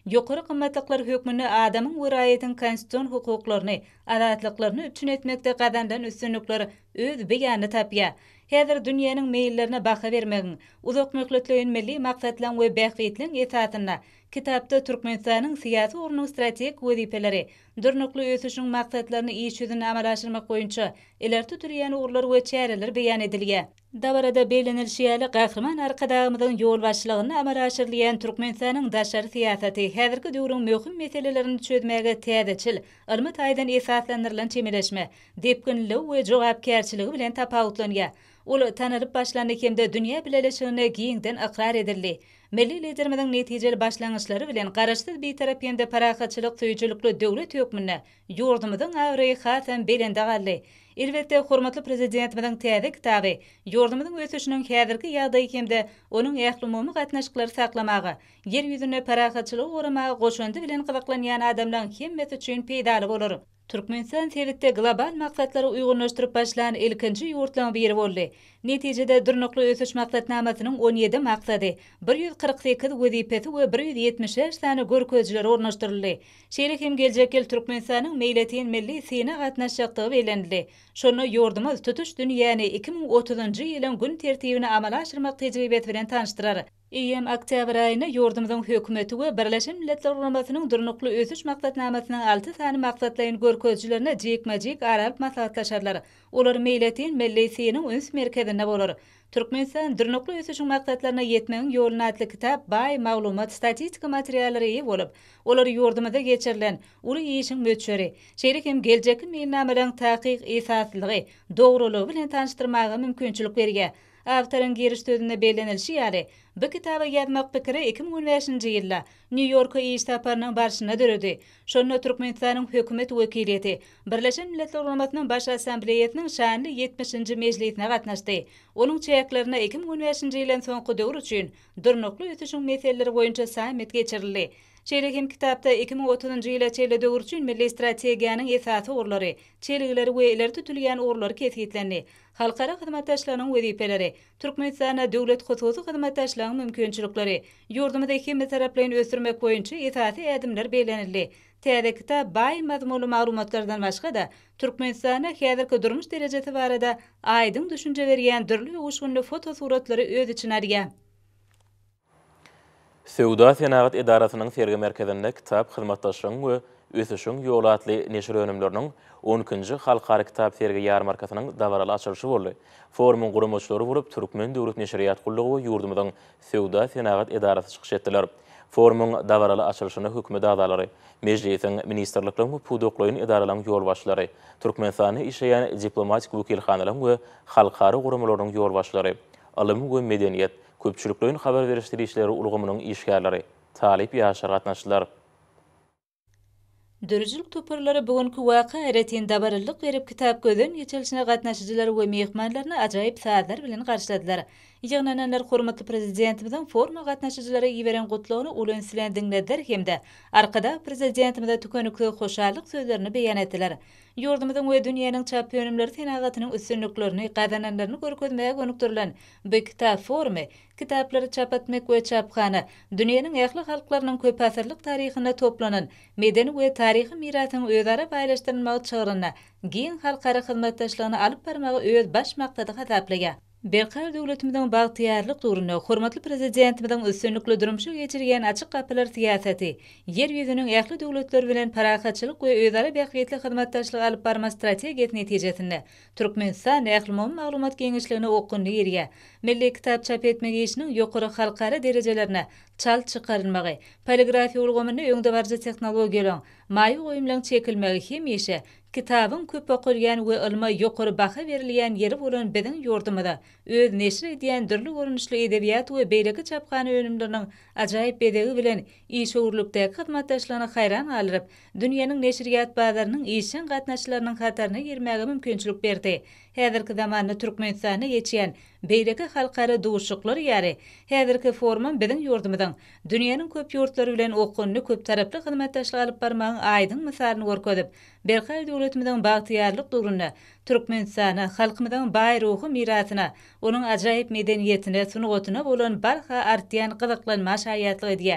Ýokary kymmatlyklary hökmüne adamyň wiraýatyň konstitusiýon hukuklaryny, azatlyklaryny üpçün etmekde gadandan üstünlikleri öz beýany tapýar. Häzir dünýäniň meýillerine baha bermegiň, uzak möhletleýän milli maksatlaryň we bähwetliň etatyna kitapda Türkmenistanyň syýasy ornuň strategik wezipeleri, durnukly ösüşiň maksatlaryny iş ýüzüne amal aşyrmak boýunça ileride durýan urlar we çäreler beýan edilýär. Dabarada beýlenilşýäli gahrman arkadagymyzyň ýol başlygyny amal aşyrlayan Türkmenistanyň daşary syýasaty häzirki döwrüň möhüm meselelerini çözmäge täzeçil, ylmy taýdan esaslandyrylan çemeleşme, depkinlik we jogapkärçiligi bilen tapawutlanýar. Ol tanalyp başlandy hemde dünýä bileleşigine giňden aqrar edildi. Milli liderimiň netijeli başlangyçlary bilen garaşsyz beýtarap ýende parahatçylyk söýüjülükli döwlet hökmüne ýordamydyň awry hasam belende galdy. Elbetde hormatly prezidentimiň täze kitaby ýordamydyň ösüşiniň häzirki ýagdaýy hemde onuň ähli gatnaşyklary saklamagy, yer ýüzüne parahatçylyk goramagy goşundy bilen gyzyklanýan adamlaryň hemmeti üçin peýdaly bolar. Türkmenistan sevitde global maksatları uygurlaştırıp başlayan ilkinci yurtlaryň biri boldy. Netijede durnukly ösüş maksatnamasynyň 17 maksady, 148 wezipesi we 170 sany görkezjiler ornaşdyryldy. Şeýle hem geljek ýyl Türkmenistanyň meýletiň milli syna gatnaşjakdygy belendildi. Şonu ýordamyz tutuş dünýäni 2030-njy ýylyň gün tertibine amal aşyrmak tejribesi bilen tanıştyrar. Ýem oktyabr aýyna ýordamyzyň hökümeti we Birleşen Milletler Guramasynyň durnukly ösüş maksatnamasynyň 6 sany maksatlaryny görkezjilerine jekmejek arap maslahatlaşarlar. Olar meýletiň milli synyň üns merkezinde bolar. Türkmenistan durnukly ösüşiň maksatlaryna ýetmegiň ýoluna atly kitap baý maglumat statistika materiallary ýa bolup, olar ýordamyda geçirilen uly işiň möçeri, şeýle hem geljeki meýilnamalaryň takyk esaslygy, dogrulygy bilen tanışdyrmagy mümkinçilik berýär. Awtoryň giriş sözünde beýlenilşi bu kitaba ýazmak pikiri 2015-nji ýylda New Yorka iş saparynyň başyna döredi. Şonu Türkmenistanyň hökümet wekiliyeti Birleşen Milletler Guramasynyň baş assambleýasynyň şanly 70-nji mejlisine gatnaşdy. Onuň çäklerine 2015-nji ýylyň soňky döwür üçin durnukly ösüşiň meseleleri boýunça samit geçirildi. Şeýle hem kitapda 2030-njy ýyla çeýle döwür üçin milli strategiýanyň esasy orlary, çelikleri we ileri tutulýan orlary kesgitlendi. Halkara hyzmatdaşlarynyň wezipeleri, Türkmenistana döwlet hususy hyzmatdaşlarynyň mümkinçilikleri, ýordamyda hemme taraplaryny ösürmek boýunça esasy ädimler beýlenildi. Täze kitap baý mazmunly maglumatlardan başga da Türkmenistana häzirki durmuş derejesi barada aýdyň düşünje berýän dürli uşgunly fotosuratlary öz içine alýar. Sewda Senagat Edarasynyň sergi merkezinde kitap hyzmatdaşlygyň we ösüşiň ýoly atly neşir önümleriniň 12-nji halkara kitap sergi ýarmarkasynyň dabaraly açylşy boldy. Forumyň guramaçylary bolup Türkmen döwlet neşriýat gullugy we ýurdumyzyň Sewda Senagat Edarasy çykyş etdiler. Forumyň dabaraly açylşyny hökümet adalary, mejlisiň ministrlikleriň we pudoklaryň edaralaryň ýolbaşçylary, Türkmenistany işleýän diplomatik wekilhanalaryň we halkara guramalaryň ýolbaşçylary, alym we medeniýet, köpçüliklerin haber veriştirişleri ulgamynyň işgärleri, Talip Ýaşar gatnaşdylar. Dürjülük toparlary bugünkü waka eretin dabarlyk berip kitap gözün ýeçilişine gatnaşyjylar we mehmanlaryny ajaýyp saatlar bilen garşyladylar. Ýygnananlar hormatly prezidentimiziň foruma gatnaşyjylara ýiberen gutlugyny ulan silen diňlediler hemde arkada prezidentimize tükenükli hoşallyk sözlerini beýan etdiler. Ýurdumyzyň we dünýäniň çap ýönümleri senagatynyň üstünliklerini gadananlaryny görkezmäge gönükdirilen bu kitap forumy kitaplary çap etmek we çapxana dünýäniň ähli halklarynyň köp asyrlyk taryhyna toplanan medeni we taryhy mirasyny özara baýlaşdyrmagy çygyryna giň halkara hyzmatdaşlygyny alyp barmagy öz baş maksady hasaplaýar. Berkar döwletimiziň bagtyarlyk duruna hormatly prezidentimiziň üstünlikli durmuşy geçirýän açyk kapylar syýasaty, yer ýüzüniň ähli döwletleri bilen parahatçylyk we özara bähwetli hyzmatdaşlyk alyp barma strategiyasy netijesinde Türkmenistan ähli maglumat geňişligine okundy ýerýär. Milli kitap çap etmek işiniň ýokary halkara derejelerine çal çykarylmagy, poligrafiýa ulgamyny öňde barjy tehnologiýalaryň maýy goýumlaryň çekilmegi hemişe kitabın köp okulyan we ilma ýokary baha berilýän ýeri bolan biziň ýurdumyda öz neşir edýän dürli görünüşli edebiýat we beýleki çapxana önümleriniň ajaýyp bedegi bilen iş öwürlükdäki hyzmatdaşlaryny haýran galyryp, dünýäniň neşriýat bazarynyň işin gatnaşyklarynyň hatarına girmäge mümkinçilik berdi. Häzirki zamanda Türkmenistana geçýän beýleki halkara duşuklar ýary, häzirki forumyň biziň ýurdumyzyň dünýäniň köp ýurtlary bilen okunly köp taraply hyzmatdaşlyk alyp barmagyň aýdyň misalyny görkezip, berhal döwletimiziň bagtyarlyk duruna Türkmenistana halkymyzyň baý ruhy mirasyna, onuň ajaýyp medeniýetine, sunugatyna bolan barha artýan gyzyklanma şaýatlyk edýär.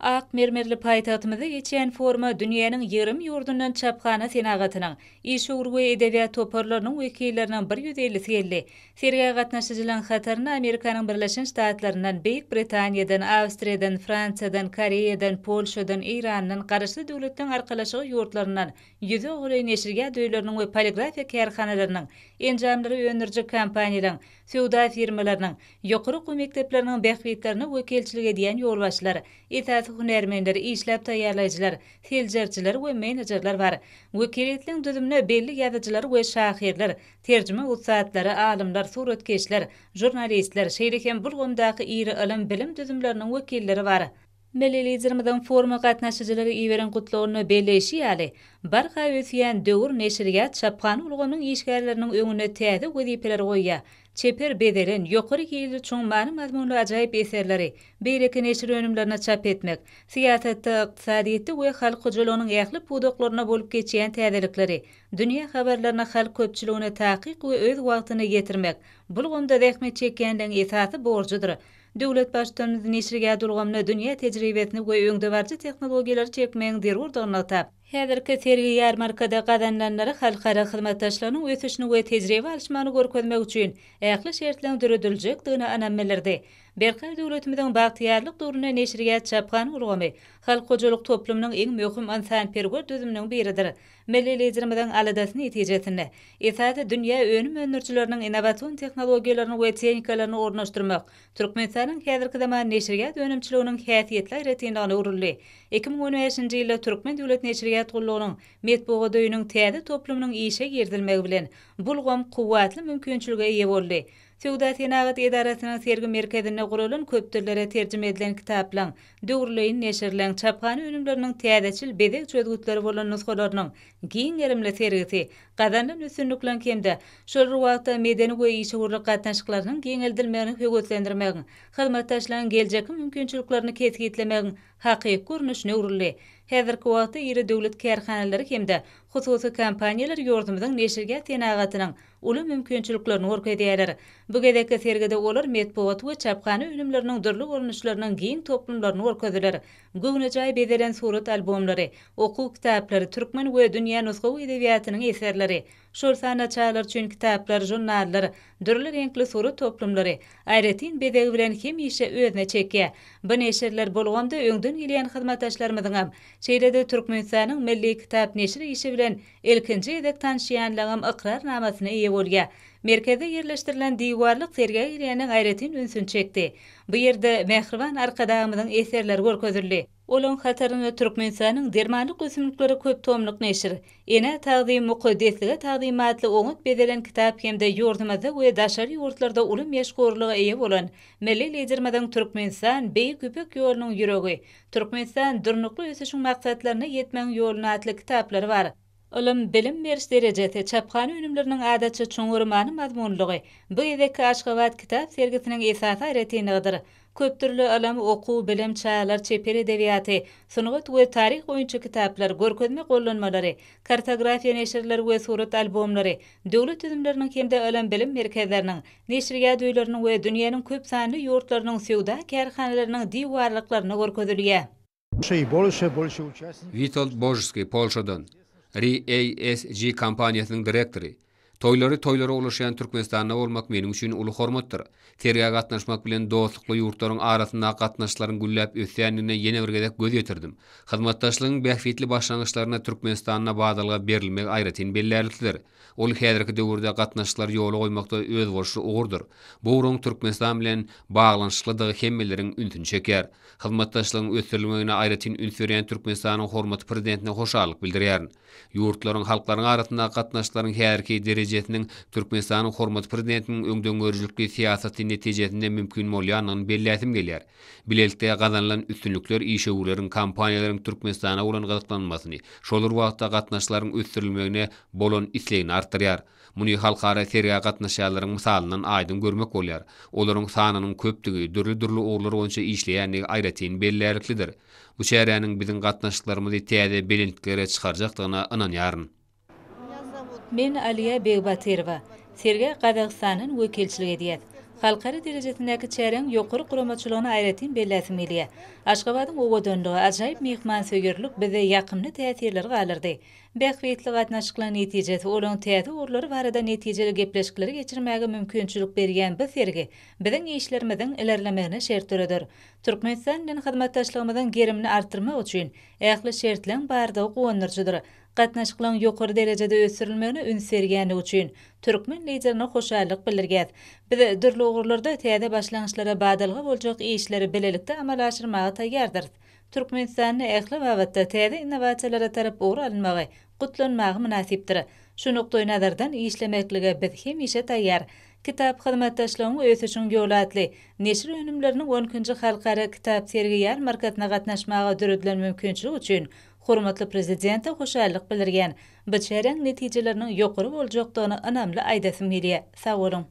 Ak mermerli paytağıtımızda geçen forma dünyanın yarım yurdundan çapxana senagatının, iş uğru ve edebiyat toparlarının vekillerinin 150'si geldi. Sergiye katnaşıcılığın hatarına Amerikanın Birleşen Ştatlarından, Büyük Britaniyadan, Avstriya'dan, Fransa'dan, Koreyadan, Polşa'dan, İran'dan, karışlı devletten arkalaşığı yurtlarından, yüzü oğlu neşirge döylerinin ve poligrafiya kârxanalarının, encamları öndürücü kampanyaların, söwda firmalarının, yoquru mekteplerinin behbitlerini vekilçilik ediyen yolbaşlar, itaat hünermenleri, işlep tayarlayıcılar, filcerciler ve menajerler var. Vekiliyetliğin düzümüne belli yazıcılar ve şahirler, tercüme ustaatları, alimler, suretkeşler, jurnalistler, şeýlekem bulgumdaky iri ilim bilim düzümlerinin vekilleri var. Melelizirmeden forma gatnaşyjylary iweren gutlawyny belleşi ýaly. Barha ösýän döwür neşriyat çapgan ulgamyň işgärleriniň öňüne täze wezipeler goýýar. Çeper bedelen, ýokary ýyly çoň many mazmunly ajaýyp eserleri, beýleki neşir önümlerine çap etmek, siýasatda, ykdysadyýetde we halk hojalygynyň ýakly pudaklaryna bolup geçýän täzelikleri, dünýä habarlaryna halk köpçüligine takyk we öz wagtyny getirmek, bulgunda zähmet çekýändiň esasy borjudyr. Döwlet başçymyz neşirge dulgamyna dünýä tejribesini we öňde barjy tehnologiýalar çekmegiň derwurdygyny atab, häzirki sergi ýarmarkada gazanlanlary halkara hyzmatdaşlarynyň ösüşini we tejribe alşmany görkezmek üçin ähli şertleň düredilejekdigini anammelerdi. Berkay döwletimiziň bagtyarlyk duruna neşriyat çapgan ulgamy, halk hojalyk toplumynyň iň möhüm insan-perwer düzüminiň biridir. Mellelejirmeden aladasyny etijesinde, esasy dünýä önüm öndürçileriniň innowasion tehnologiýalaryny we tehnikalaryny ornaşdyrmak, Türkmenistanyň häzirki zaman neşriyat önümçiliginiň häsiýetli ýetirýändigine urildi. 2015-nji ýylda Türkmen döwlet neşriyat gullugynyň metbuat öýüniň täze toplumynyň işe girdilmegi bilen bulgam kuwwatly mümkinçilige ýa boldy. Söwda Senagat Edarasynyň sergi merkezine gurulan köpdürlere terjime edilen kitaplar, döwürleýin neşirlen çapgan önümleriniň täzeçil bedek çözgütleri bolan nuskalarynyň giň erimli sergisi, gazandan üstünlüklen kemde, şol wagtda medeni we işe urluk gatnaşyklarynyň giňeldilmegini höwetlendirmegi, hyzmatdaşlaryň geljeki mümkinçiliklerini kesgitlemegi hakyky görnüşine urildi. Häzirki wagtda iri döwlet kärhanalary hemde hususy kampaniýalar ýurdumyzyň neşirge tenagatynyň uly mümkinçiliklerini görkezýärler. Bu gedekde sergide olar metbuat we çapgany önümleriniň dürli görnüşleriniň giň toplumlaryny görkezdiler. Göwnejay bedelen surat albomlary, okuw kitaplary, türkmen we dünýä nusgaw edebiýatynyň eserleri, şol sanaçalar üçin kitaplar, jurnallar, dürli renkli surat toplumlary, aýratyn bedegi bilen hem işe özüne çekýär. Bu neşirler bolganda öňden gelýän hyzmatdaşlarymyzyň şeýlede Türkmenistanyň milli kitap neşri işi bilen elkinji edek tanşýanlygym iqrarnamasyna eýe bolýar. Merkezde yerleştirilen diwarlyk sergiye girýäniň aýratyn ünsün çekdi. Bu ýerde Mehriban arkadagymyzyň eserleri görkezildi. Olaň hataryny Türkmenistanyň dermanlyk ösümlikleri köp tomlyk neşir. Ene taqdim muqaddeslige taqdimatly oňut bedelen kitap hemde ýurdumyzda we daşary ýurtlarda uly meşgurlyga eýe bolan milli liderimiziň Türkmenistan beýik köpek ýolunyň ýüregi, Türkmenistan durnukly ösüşiň maksatlaryna ýetmeň ýoluny atly kitaplary bar. Ilim bilim beriş derejesi çapgany önümleriniň adatça çoňurmany mazmunlygy, bu ýerdeki Aşgabat kitap sergisiniň esasy aýratyndygydyr. Köp türlü alamy okuw, bilim çağlar, çeper edebiýaty, sunugat we tarih boýunça kitaplar, görkezme gollanmalary, kartografiýa neşirleri we surat albomlary, döwlet düzümleriniň hemde alam bilim merkezleriniň, neşriýat öýleriniň we dünýäniň köp sanly ýurtlarynyň söwda kärhanalarynyň diwarlyklaryny görkezilýär. Witold Bożski, Polşadan, RASG kampaniýasynyň direktori. Toýlary ulaşýan Türkmenistanda bolmak menim üçin uly hormatdyr. Tergiýe gatnaşmak bilen dostlukly ýurtlaryň arasynda gatnaşyklaryň gülläp ösýänine ýene bir gezek göz ýetirdim. Hyzmatdaşlygyň bähfitli başlangyçlaryna Türkmenistanyna badalga berilmek aýratyn bellälikdir. Ol häzirki döwürde gatnaşyklar ýoly goýmakda öz bolşy ugurdur. Bu urun Türkmenistan bilen baglanyşlydygy hemmelerin ünsün çeker. Hyzmatdaşlygyň ösürilmegine aýratyn üns berýän Türkmenistanyň hormatly prezidentine hoşallyk bildirýär. Ýurtlaryň halklaryň arasynda gatnaşyklaryň häzirki derejesiniň Türkmenistanyň hormatly prezidentiniň öňden görüjlikli siýasaty netijesinde mümkin bolýanyny belläsim gelýär. Bilelikde gazanlan üstünlükler işewleriň kampaniýalaryň Türkmenistana bolan gazaklanmasyny, şolar wagtda gatnaşyklaryň ösürilmegine bolan islegini artdyrýar. Muny halkara sergiye gatnaşýanlaryň mysalynyň aýdyn görmek bolýar. Olaryň sanynyň köpdigi, dürli oglar boýunça işleýänligi aýratyn belläliklidir. Bu şäheriniň biziň gatnaşyklarymyzy täze belentliklere çykarjakdygyna inanýaryn. Men Aliya Begbatirova, sergi Qazaqstanyň wekilçilik edýär. Halkara derecesindäki çäreň ýokary guramaçylygyny aýratyn belläsimiliýär. Aşgabatyň owadandygy ajaýyp mehman söýgürlük bize ýakymly täsirler galyrdy. Bähwetli gatnaşyklaryň netijesi olaň täze urlary barada netijeli gepleşikleri geçirmäge mümkinçilik berýän bu sergi biziň işlerimiziň ilerlemegine şert töredir. Türkmenistan bilen hyzmatdaşlygymyzyň gerimini artyrmak üçin ähli şertleň bardygy gowandyrjydyr. Gatnaşyklaryň ýokary derejede ösürilmegine ün sergäni üçin türkmen liderine hoşallyk bildirýär. Biz dürli ugurlarda täze başlangyçlara badalga boljak işleri bilelikde amal aşyrmaga taýýardyr. Türkmenistanyň ähli wagtda täze innovasiýalara tarap ugur alınmagy, gutlanmagy münasipdir. Şu noktoy nazardan işlemeklige biz hemişe taýýar. Kitap hyzmatdaşlygyň ösüşiň ýolatly neşir önümleriniň 12-nji halkara kitap sergi ýarmarkatyna gatnaşmaga düredilen mümkinçiligi üçin hormatly prezidente hoşallyk bildirýän. Bu çäreň netijeleriniň ýokary boljakdygyny anamly aýdasym gelýär. Sag bolun.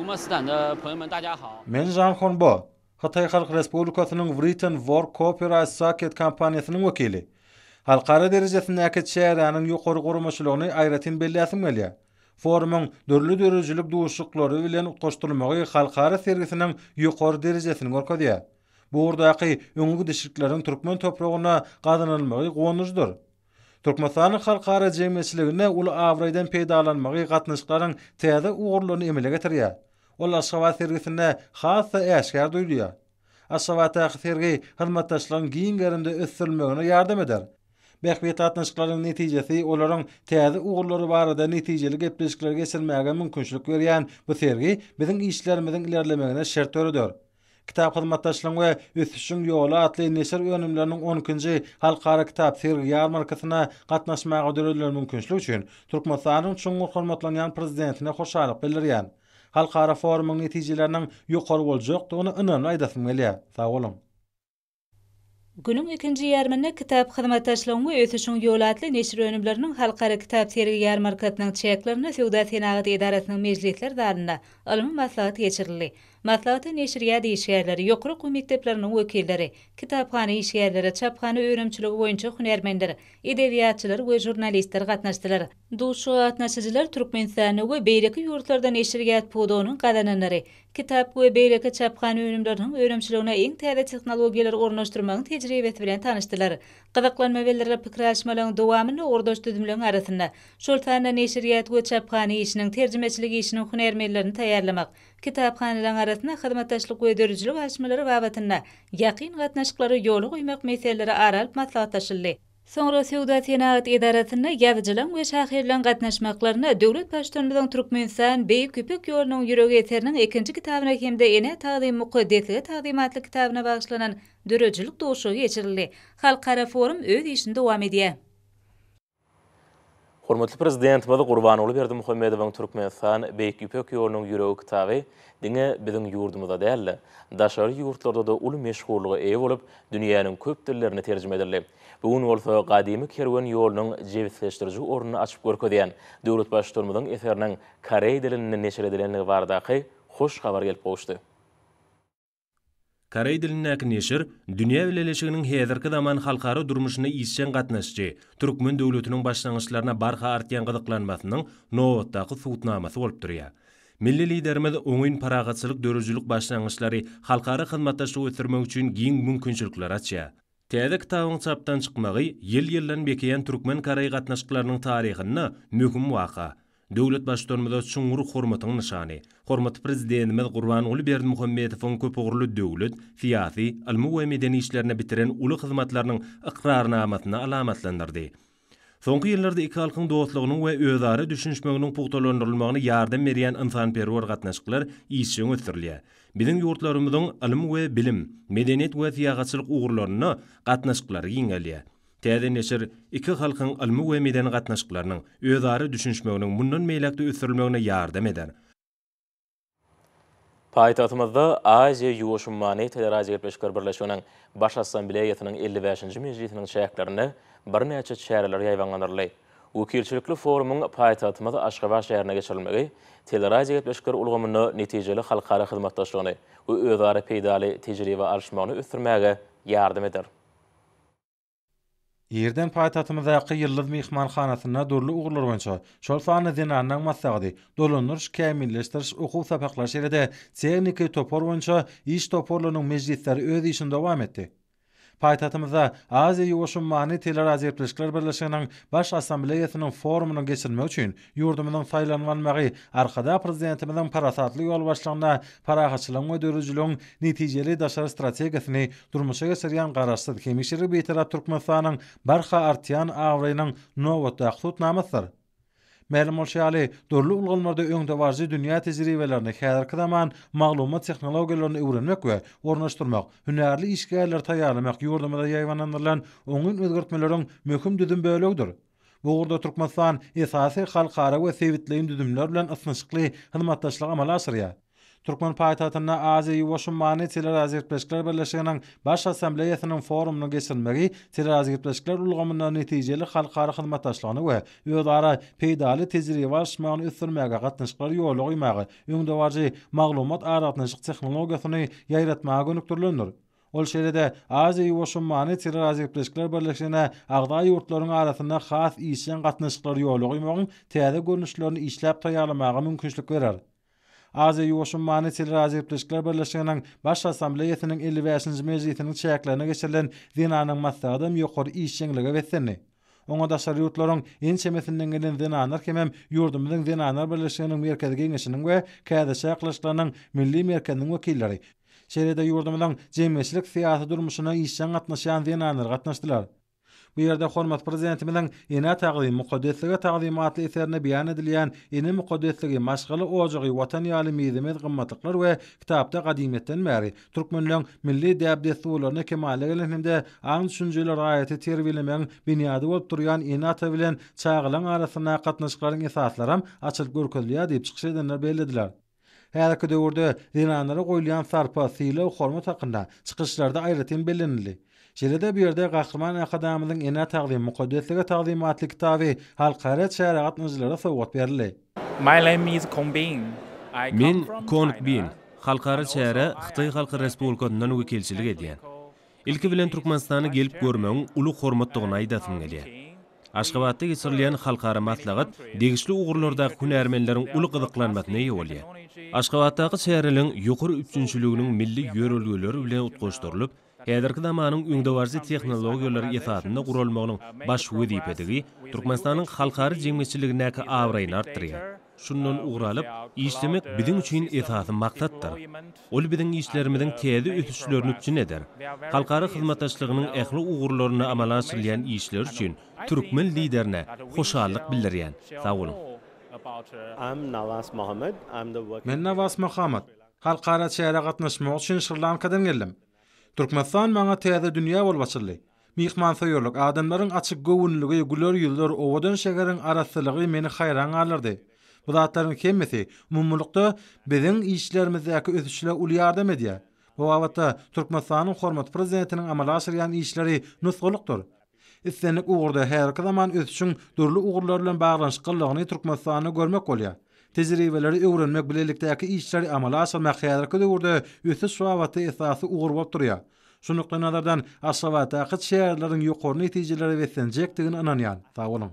Men Jean Honbo, Hatay Halk Respublikasynyň Written Work Copyright Socket kampaniýasynyň wekili. Halkara derejesindäki çäreňiň ýokary guramaçylygyny aýratyn belläsim gelýär. Forumyň dörli dörejilik duşuklary bilen goşdurulmagy halkara sergisiniň ýokary derejesini görkezýär. Bu urdaky öňüňki dişikleriň türkmen topragyna gazanylmagy gowanyjdyr. Türkmenistanyň halkara jemgyýetçiligine ulu awraýdan peýdalanmagy gatnaşyklaryň täze ugurlaryny emele getirýär. Ol Aşgabat sergisine hassa äşkär duýulýar. Aşgabatdaky sergi hyzmatdaşlygyň giň gerinde ösürilmegine ýardam eder. Bähwet gatnaşyklaryň netijesi olaryň täze ugurlary barada netijeli gepleşikler geçirmäge mümkinçilik berýän bu sergi biziň işlerimiziň ilerlemegine şert töredir. Kitap hyzmatdaşlygyň we ösüşiň ýoly atly neşir önümleriniň 12-nji halkara kitap sergi ýarmarkasyna gatnaşmaga döredilen mümkinçiligi üçin Türkmenistanyň çoň hormatlanýan prezidentine hoşallyk bildirýän. Halkara forumyň netijeleriniň ýokary boljakdygyny ynanyň aýdasym gelýär. Sag bolun. Günüň ikinji ýarmyna kitap hyzmatdaşlygyň we ösüşiň ýolatly neşir önümleriniň halkara kitap sergi ýarmarkatynyň çeklerini Sowda Senagat Edarasynyň mejlisler zalyna almy maslahat geçirildi. Maslahaty neşiriyat işgärleri, ýokary okuw mekdepleriniň wekilleri, kitapxana işgärleri, çapxana öýrümçiligi boýunça hunermenler, edebiýatçylar we jurnalistler gatnaşdylar. Duşu gatnaşyjylar Türkmenistany we beýleki ýurtlarda neşiriyat pudunyň gazananlary, kitap we beýleki çapxana öýrümleriniň öýrümçiligine eň täze tehnologiýalar ornaşdyrmagyň tejribesi bilen tanışdylar. Gyzyklanma bellerle pikirleşmelerin dowamyny ordaş düzümlerin arasynda şol tanda neşiriyat we çapxana işiniň terjimeçiligi işiniň hunermenlerini taýýarlamak, kitapxanalar arasynda hyzmatdaşlyk we dörjilik açmalary babatynda ýakyn gatnaşyklary ýoly goýmak meselelere aralyp maslahatlaşyldy. Soňra Sowda Senagat Edarasynda ýazyjylaryň we şahirleriň gatnaşmaklaryna döwlet başçylygynyň Türkmenistan Beýik Küpek ýolunyň ýüregi eseriniň 2-nji kitabyna hemde ene taqdim muqaddeslige taqdimatly kitabyna bagyşlanan dörjilik duşugy geçirildi. Halkara forum öz işinde dowam edýär. Hormatly prezidentimiz Gurbanoğlu Berdimuhammedowyň Türkmenistan Beýik Küpek ýolunyň ýüregi kitaby diňe biziň ýurdumyzda däl, daşary ýurtlarda da uly meşgullygy eýe bolup, dünýäniň köp dillerine terjime edildi. Bugun bolsa gadymy kerwen ýolunyň jewitleşdiriji ornuny açyp görkezýän döwlet başçylygymyzyň eseriniň korey dilinde neşir edilenligi baradaky hoş habar gelip goşdy. Korey dilindäki neşir, dünýä bileşiginiň häzirki zaman halkara durmuşyna işçen gatnaşjy, Türkmen döwletiniň başlangyçlaryna barha artýan gyzyklanmasynyň nowatdaky suwtnamasy bolup durýar. Milli liderimiz oňyn paragatçylyk dörjilik başlangyçlary halkara hyzmatdaşlyk ötürmek üçin giň mümkinçilikler açýar. Täze kitabyň çapdan çykmagy ýyl-ýyldan bekeýän türkmen korey gatnaşyklarynyň taryhyna möhüm waka. Döwlet başçylygymyza çuňur hormatyň nyşany. Hormatly prezidentimiz Gurbanoğlu Berdimuhammedowyň köp ugurly döwlet, siýasy, ilmi we medeni işlerini bitiren uly hyzmatlarynyň iqrarnamasyny alamatlandyrdy. Soňky ýyllarda iki halkyň dostlugynyň we özara düşünşmeginiň puxtalandyrylmagyna ýardam berýän insanperwer gatnaşyklar işçiň ötürilýär. Biziň ýurtlarymyzyň ilm we bilim, medeniýet we siýasatçylyk ugurlaryny gatnaşyklary giňelýär. Täze neşir iki halkyň ilmi we medeni gatnaşyklarynyň özara düşünşmeginiň mundan meýlekde ötürilmegine ýardam eder. Paýtagtymyzda Aziýa Ýuwaşmany Teleradio Peşkar Birleşiginiň Baş Assambleýasynyň 55-nji mejlisiniň şäherlerini bir näçe çäreler ýaýbangandyrly. Wekilçilikli forumyň paýtagtymyzda Aşgabat şäherine geçirilmegi Teleradio Peşkar ulgamyny netijeli halkara hyzmatdaşlygyny we özara peýdaly tejribe alşmagyny ösdürmäge ýardam eder. Yerden paytatymyzdaky ýyldız mihmanhanasyna durly ugurlar boýunça şol sany zinanyň maksady dolanýyş, kämilleşdiriş, okuw sapaklary şeýlede çeýniki topor boýunça iş toporlarynyň mejlisleri öz işini dowam etdi. Paytatymyzda Aziýa Ýuwaşmany Teleraziyetleşikler Birleşiginiň baş assambleýasynyň forumuny geçirmek üçin ýurdumyzyň saýlanmanmagy arkada prezidentimiziň parasatly ýol başlygyna parahatçylygyň we dörüjlüğüň netijeli daşary strategiýasyny durmuşa geçirýän garaşsyz kemişiri beýtarap Türkmenistanyň barha artýan awraýynyň nowatda tutnamasy. Ma'lum bolşaly, durly ulgamlarda öňde barjy dünýä tejribelerini häzirki zaman maglumat tehnologiýalaryny öwrenmek we ornaşdyrmak, hünärli işgärler taýýarlamak ýurdumyzda ýaýwanlandyrylan oňun özgertmeleriň möhüm düzüm bölegdir. Bu urda Türkmenistan esasy halkara we sewitleýin düzümler bilen ysnykly hyzmatdaşlyk amala asyrýar. Türkmen paýtatyna Aziýa Ýuwaşmany Teleraziyetleşikler Birleşiginiň baş assambleýasynyň forumuny geçirmegi Teleraziyetleşikler ulgamynyň netijeli halkara hyzmatdaşlygyny we özara peýdaly tejribe alşmagyny ösdürmäge gatnaşyklar ýoly goýmagy, öňde barjy maglumat aratnaşyk tehnologiýasyny ýaýratmagy önükdirlendir. Ol şeýlede Aziýa Ýuwaşmany Teleraziyetleşikler Birleşigine agda ýurtlaryň arasynda has işen gatnaşyklar ýoly goýmagyň täze görnüşlerini işläp taýýarlamagy mümkinçilik berer. Aziýa Ýuwaşmany Teleraziyetleşikler Birleşiginiň baş assambleýasynyň 55-nji mejlisiniň çäklerine geçirilen zinanyň maksady ýokary işçiligi wetsenni. Oňa daşary ýurtlaryň en çemesinden gelen zinanylar hemem ýurdumyzyň zinanylar birleşiginiň merkezi geňeşiniň we käde şaklaşlarynyň milli merkeziniň wekilleri. Şeýlede ýurdumyzyň jemgyýetçilik syýasy durmuşyna işçiň gatnaşýan zinanylar gatnaşdylar. Bu ýerde hormat prezidentimiziň ene taqdim muqaddeslige taqdimatly eserine beýan edilýän ene muqaddeslige maşgaly ojagy watan ýalymyzyň gymmatlyklar we kitapda gadimetden bäri türkmenliň milli däbdestularyny kemale gelen hemde aň düşünjeler aýaty terbiýelemeň bünyady bolup durýan ene ata bilen çağılaň arasyna gatnaşyklaryň esaslarym açylyp görkezilýär diýip çykyş edenler belediler. Häzirki döwürde zinanlara goýulan sarpa, syla we hormat hakynda çykyşlarda aýratyn belenildi. Şeýlede bir ýerde gahrman akadamyzyň ene taqdim muqaddeslige taqdimatly kitaby halkara şäragat nüzlere sowgat berildi. My name is Kong Bin. Men Kong Bin, halkara şäre Xitay Halky Respublikasynyň wekilçilik edýän. Ilki bilen Türkmenistany gelip görmegiň uly hormatdygyny aýdasym gelýär. Aşgabatda geçirilýän halkara maslahat degişli ugurlarda hünärmenleriň uly gyzyklanmasyna ýa bolýar. Aşgabatdaky şäherliň ýokary üçünçiliginiň milli ýörelgeleri bilen utgaşdyrylyp, häzirki zamanyň öňde barjy tehnologiýalary esasyna gurulmagynyň baş wezipedigi Türkmenistanyň halkary jemgyýetçiligindäki awraýyny artdyrýar. Şundan uguralyp, işlemek biziň üçin esasy maksatdyr. Ol biziň işlerimiziň täze ösüşlerini üçin eder. Halkary hyzmatdaşlygynyň ähli ugurlaryny amala asyrýan işler üçin türkmen liderine hoşallyk bildirýän. Sag bolun. Men Nawaz Mohammed, halkara şäherä gatnaşmak üçin Sri Lankadan geldim. Türkmenistan maňa täze dünýä bolup açyldy. Mihmansoýarlyk adamlaryň açyk gowunlygy, güler ýyllar, owadan şägeriň araslygy meni haýran galyrdy. Bu zatlaryň hemmesi umumlukda biziň işlerimizdäki ösüşle uly ýardam edýär. Bu wagtda Türkmenistanyň hormat prezidentiniň amala asyrýan işleri nusgulykdyr. Islenlik ugurda her zaman ösüşüň durly ugurlar bilen baglanyşyklaryny Türkmenistanyny görmek bolýar. Tejribeleri öwrenmek bilelikdäki işleri amala asyrmak häzirki döwürde ösüş şuwaty esasy ugur bolup durýar. Şundan nazardan aşgabatdaky şäherleriň ýokary netijeleri wetsenjekdigini ananýan. Sag bolun.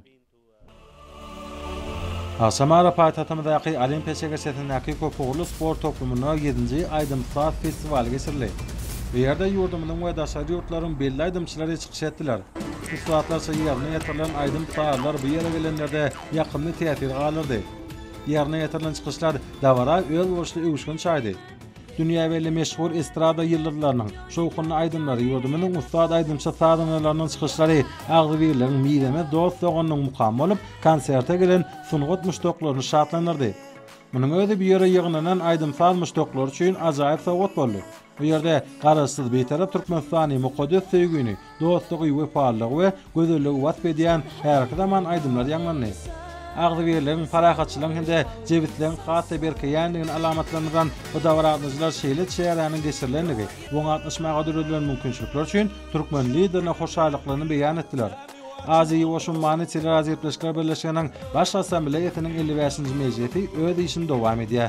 Asamara paýtatymyzdaky Olimpiýa şeýleşmesindäki köpügli sport toplumyna 7-nji Aýdymsat festiwali geçirildi. Bu ýerde ýurdumyzyň we daşary ýurtlaryň belli aýdymçylary çykyş etdiler. Bu saatlarça ýerine ýetirilen aýdymçylar bu ýere gelenlerde ýakynly täsir galyrdy. Ýerine ýetirilen çykyşlar dawara öz bolşly öwüşgün çaýdy. Dünýä belli meşhur estrada ýyldızlarynyň şowkunly aýdymlary ýurdumynyň ustad aýdymçy sadyňlarynyň çykyşlary agzybirleriň miýdeme dost doganyň mukam bolup konserte gelen sungat muştoklaryny şatlandyrdy. Munyň özi bir ýere ýygnanan aýdymsal muştoklar üçin ajaýyp sowgat boldy. Bu ýerde garaşsyz beýtarap Türkmenistany mukaddes söýgüni, dostlugy, wefalygy we gözelligi wasp edýän her zaman aýdymlar ýanlandy. Agzybirleriň parahatçylygyň hemde jebitlerin hasy berkeýändigini alamatlandyran bu dawratlyjlar şeýle şäheriniň geçirilenligi, woňa atnaşmaga düredilen mümkinçilikler üçin türkmen liderine hoşallyklaryny beýan etdiler. Aziýa Ýuwaşmany Teleraziyetleşikler Birleşiginiň baş assambleýasynyň 55-nji mejlisi öz işini dowam edýär.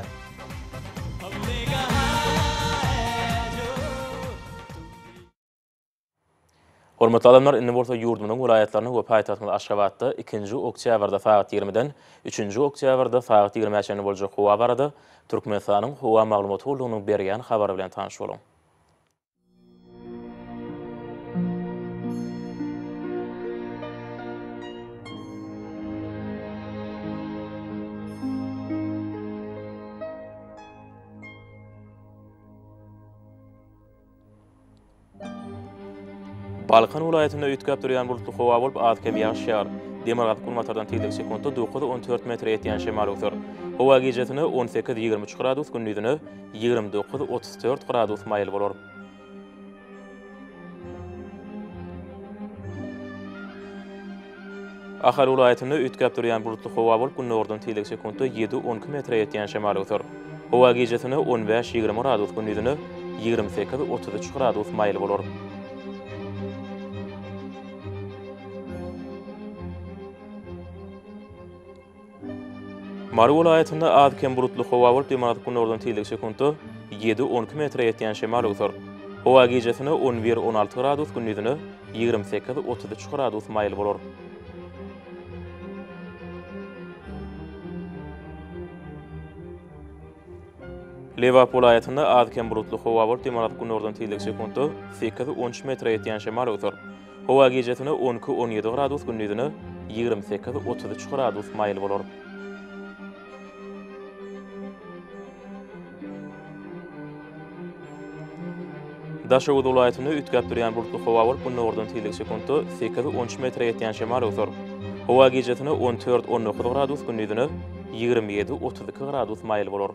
Hormatly adamlar, indi bolsa yurdumyň vilayatlaryny we paýtagtyň Aşgabatda 2-nji oktýabrda saat 20-den 3-nji oktýabrda saat 20-de boljak howa barady. Türkmenistanyň howa maglumaty boldugyny berýän habary bilen tanyş bolan. Balkan vilayetinde ütkap durýan bulutly howa bolup adkem ýağış ýagar. Demirgat kulmatardan tildek sekundda 9-14 metr ýetýän şemal öter. Howa gecesine 18-23 gradus, gündüzine 29-34 gradus maýyl bolar. Ahar vilayetinde ütkap durýan bulutly howa bolup gündüzden tildek sekundda 7-12 metr ýetýän şemal öter. Howa gecesine 15-20 gradus, gündüzine 28-33 gradus maýyl bolar. Mary vilayetinde adkem bulutly howa bolup demirgat gündüzden tildek sekundda 7-12 metr ýetýän şemal öter. Howa gecesine 11-16 gradus, gündüzine 28-33 gradus maýyl bolar. Liverpool vilayetinde adkem bulutly howa bolup demirgat gündüzden tildek sekundda 8-13 metr ýetýän şemal öter. Howa gecesine 12-17 gradus, gündüzine 28-33 gradus maýyl bolar. Daşowut vilayetinde ütkap durýan bulutly howa bolup gündüzden tildek sekundda 8-13 metr ýetýän şemal öter. Howa gecesine 14-19 gradus, gündüzine 27-32 gradus maýyl bolar.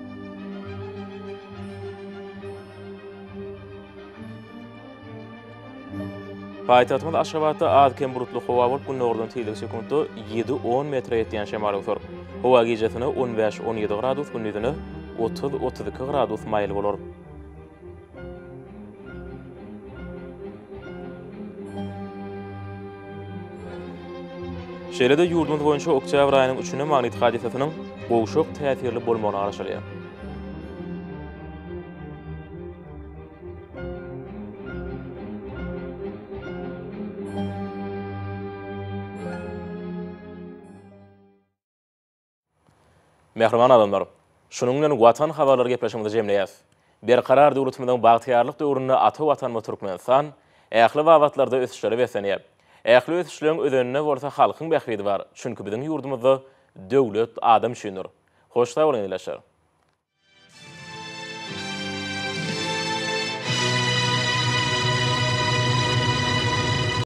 Paýtagtymyz Aşgabatda adkem bulutly howa bolup gündüzden tildek sekundda 7-10 metr ýetýän şemal öter. Howa gecesine 15-17 gradus, gündüzine 30-32 gradus maýyl bolar. Şeýle-de ýurdumyz boýunça oktýabr aýynyň 3-nde magnetik hadisasynyň gowşok täsirli bolmagyna garaşylýar. Mehriman adamlar, şunuň bilen watan habarlary gepleşmegde jemleýäs. Berkarar döwletimiziň bagtyarlyk döwründe ata watan Türkmenistan ähli wagtlarda ösüşleri besenýär. Ähli ösüşleriň ödenine bolsa halkyň bähbidi bar. Çünki biziň ýurdumyzda döwlet adam düşünür. Hoşda bolan dileşer.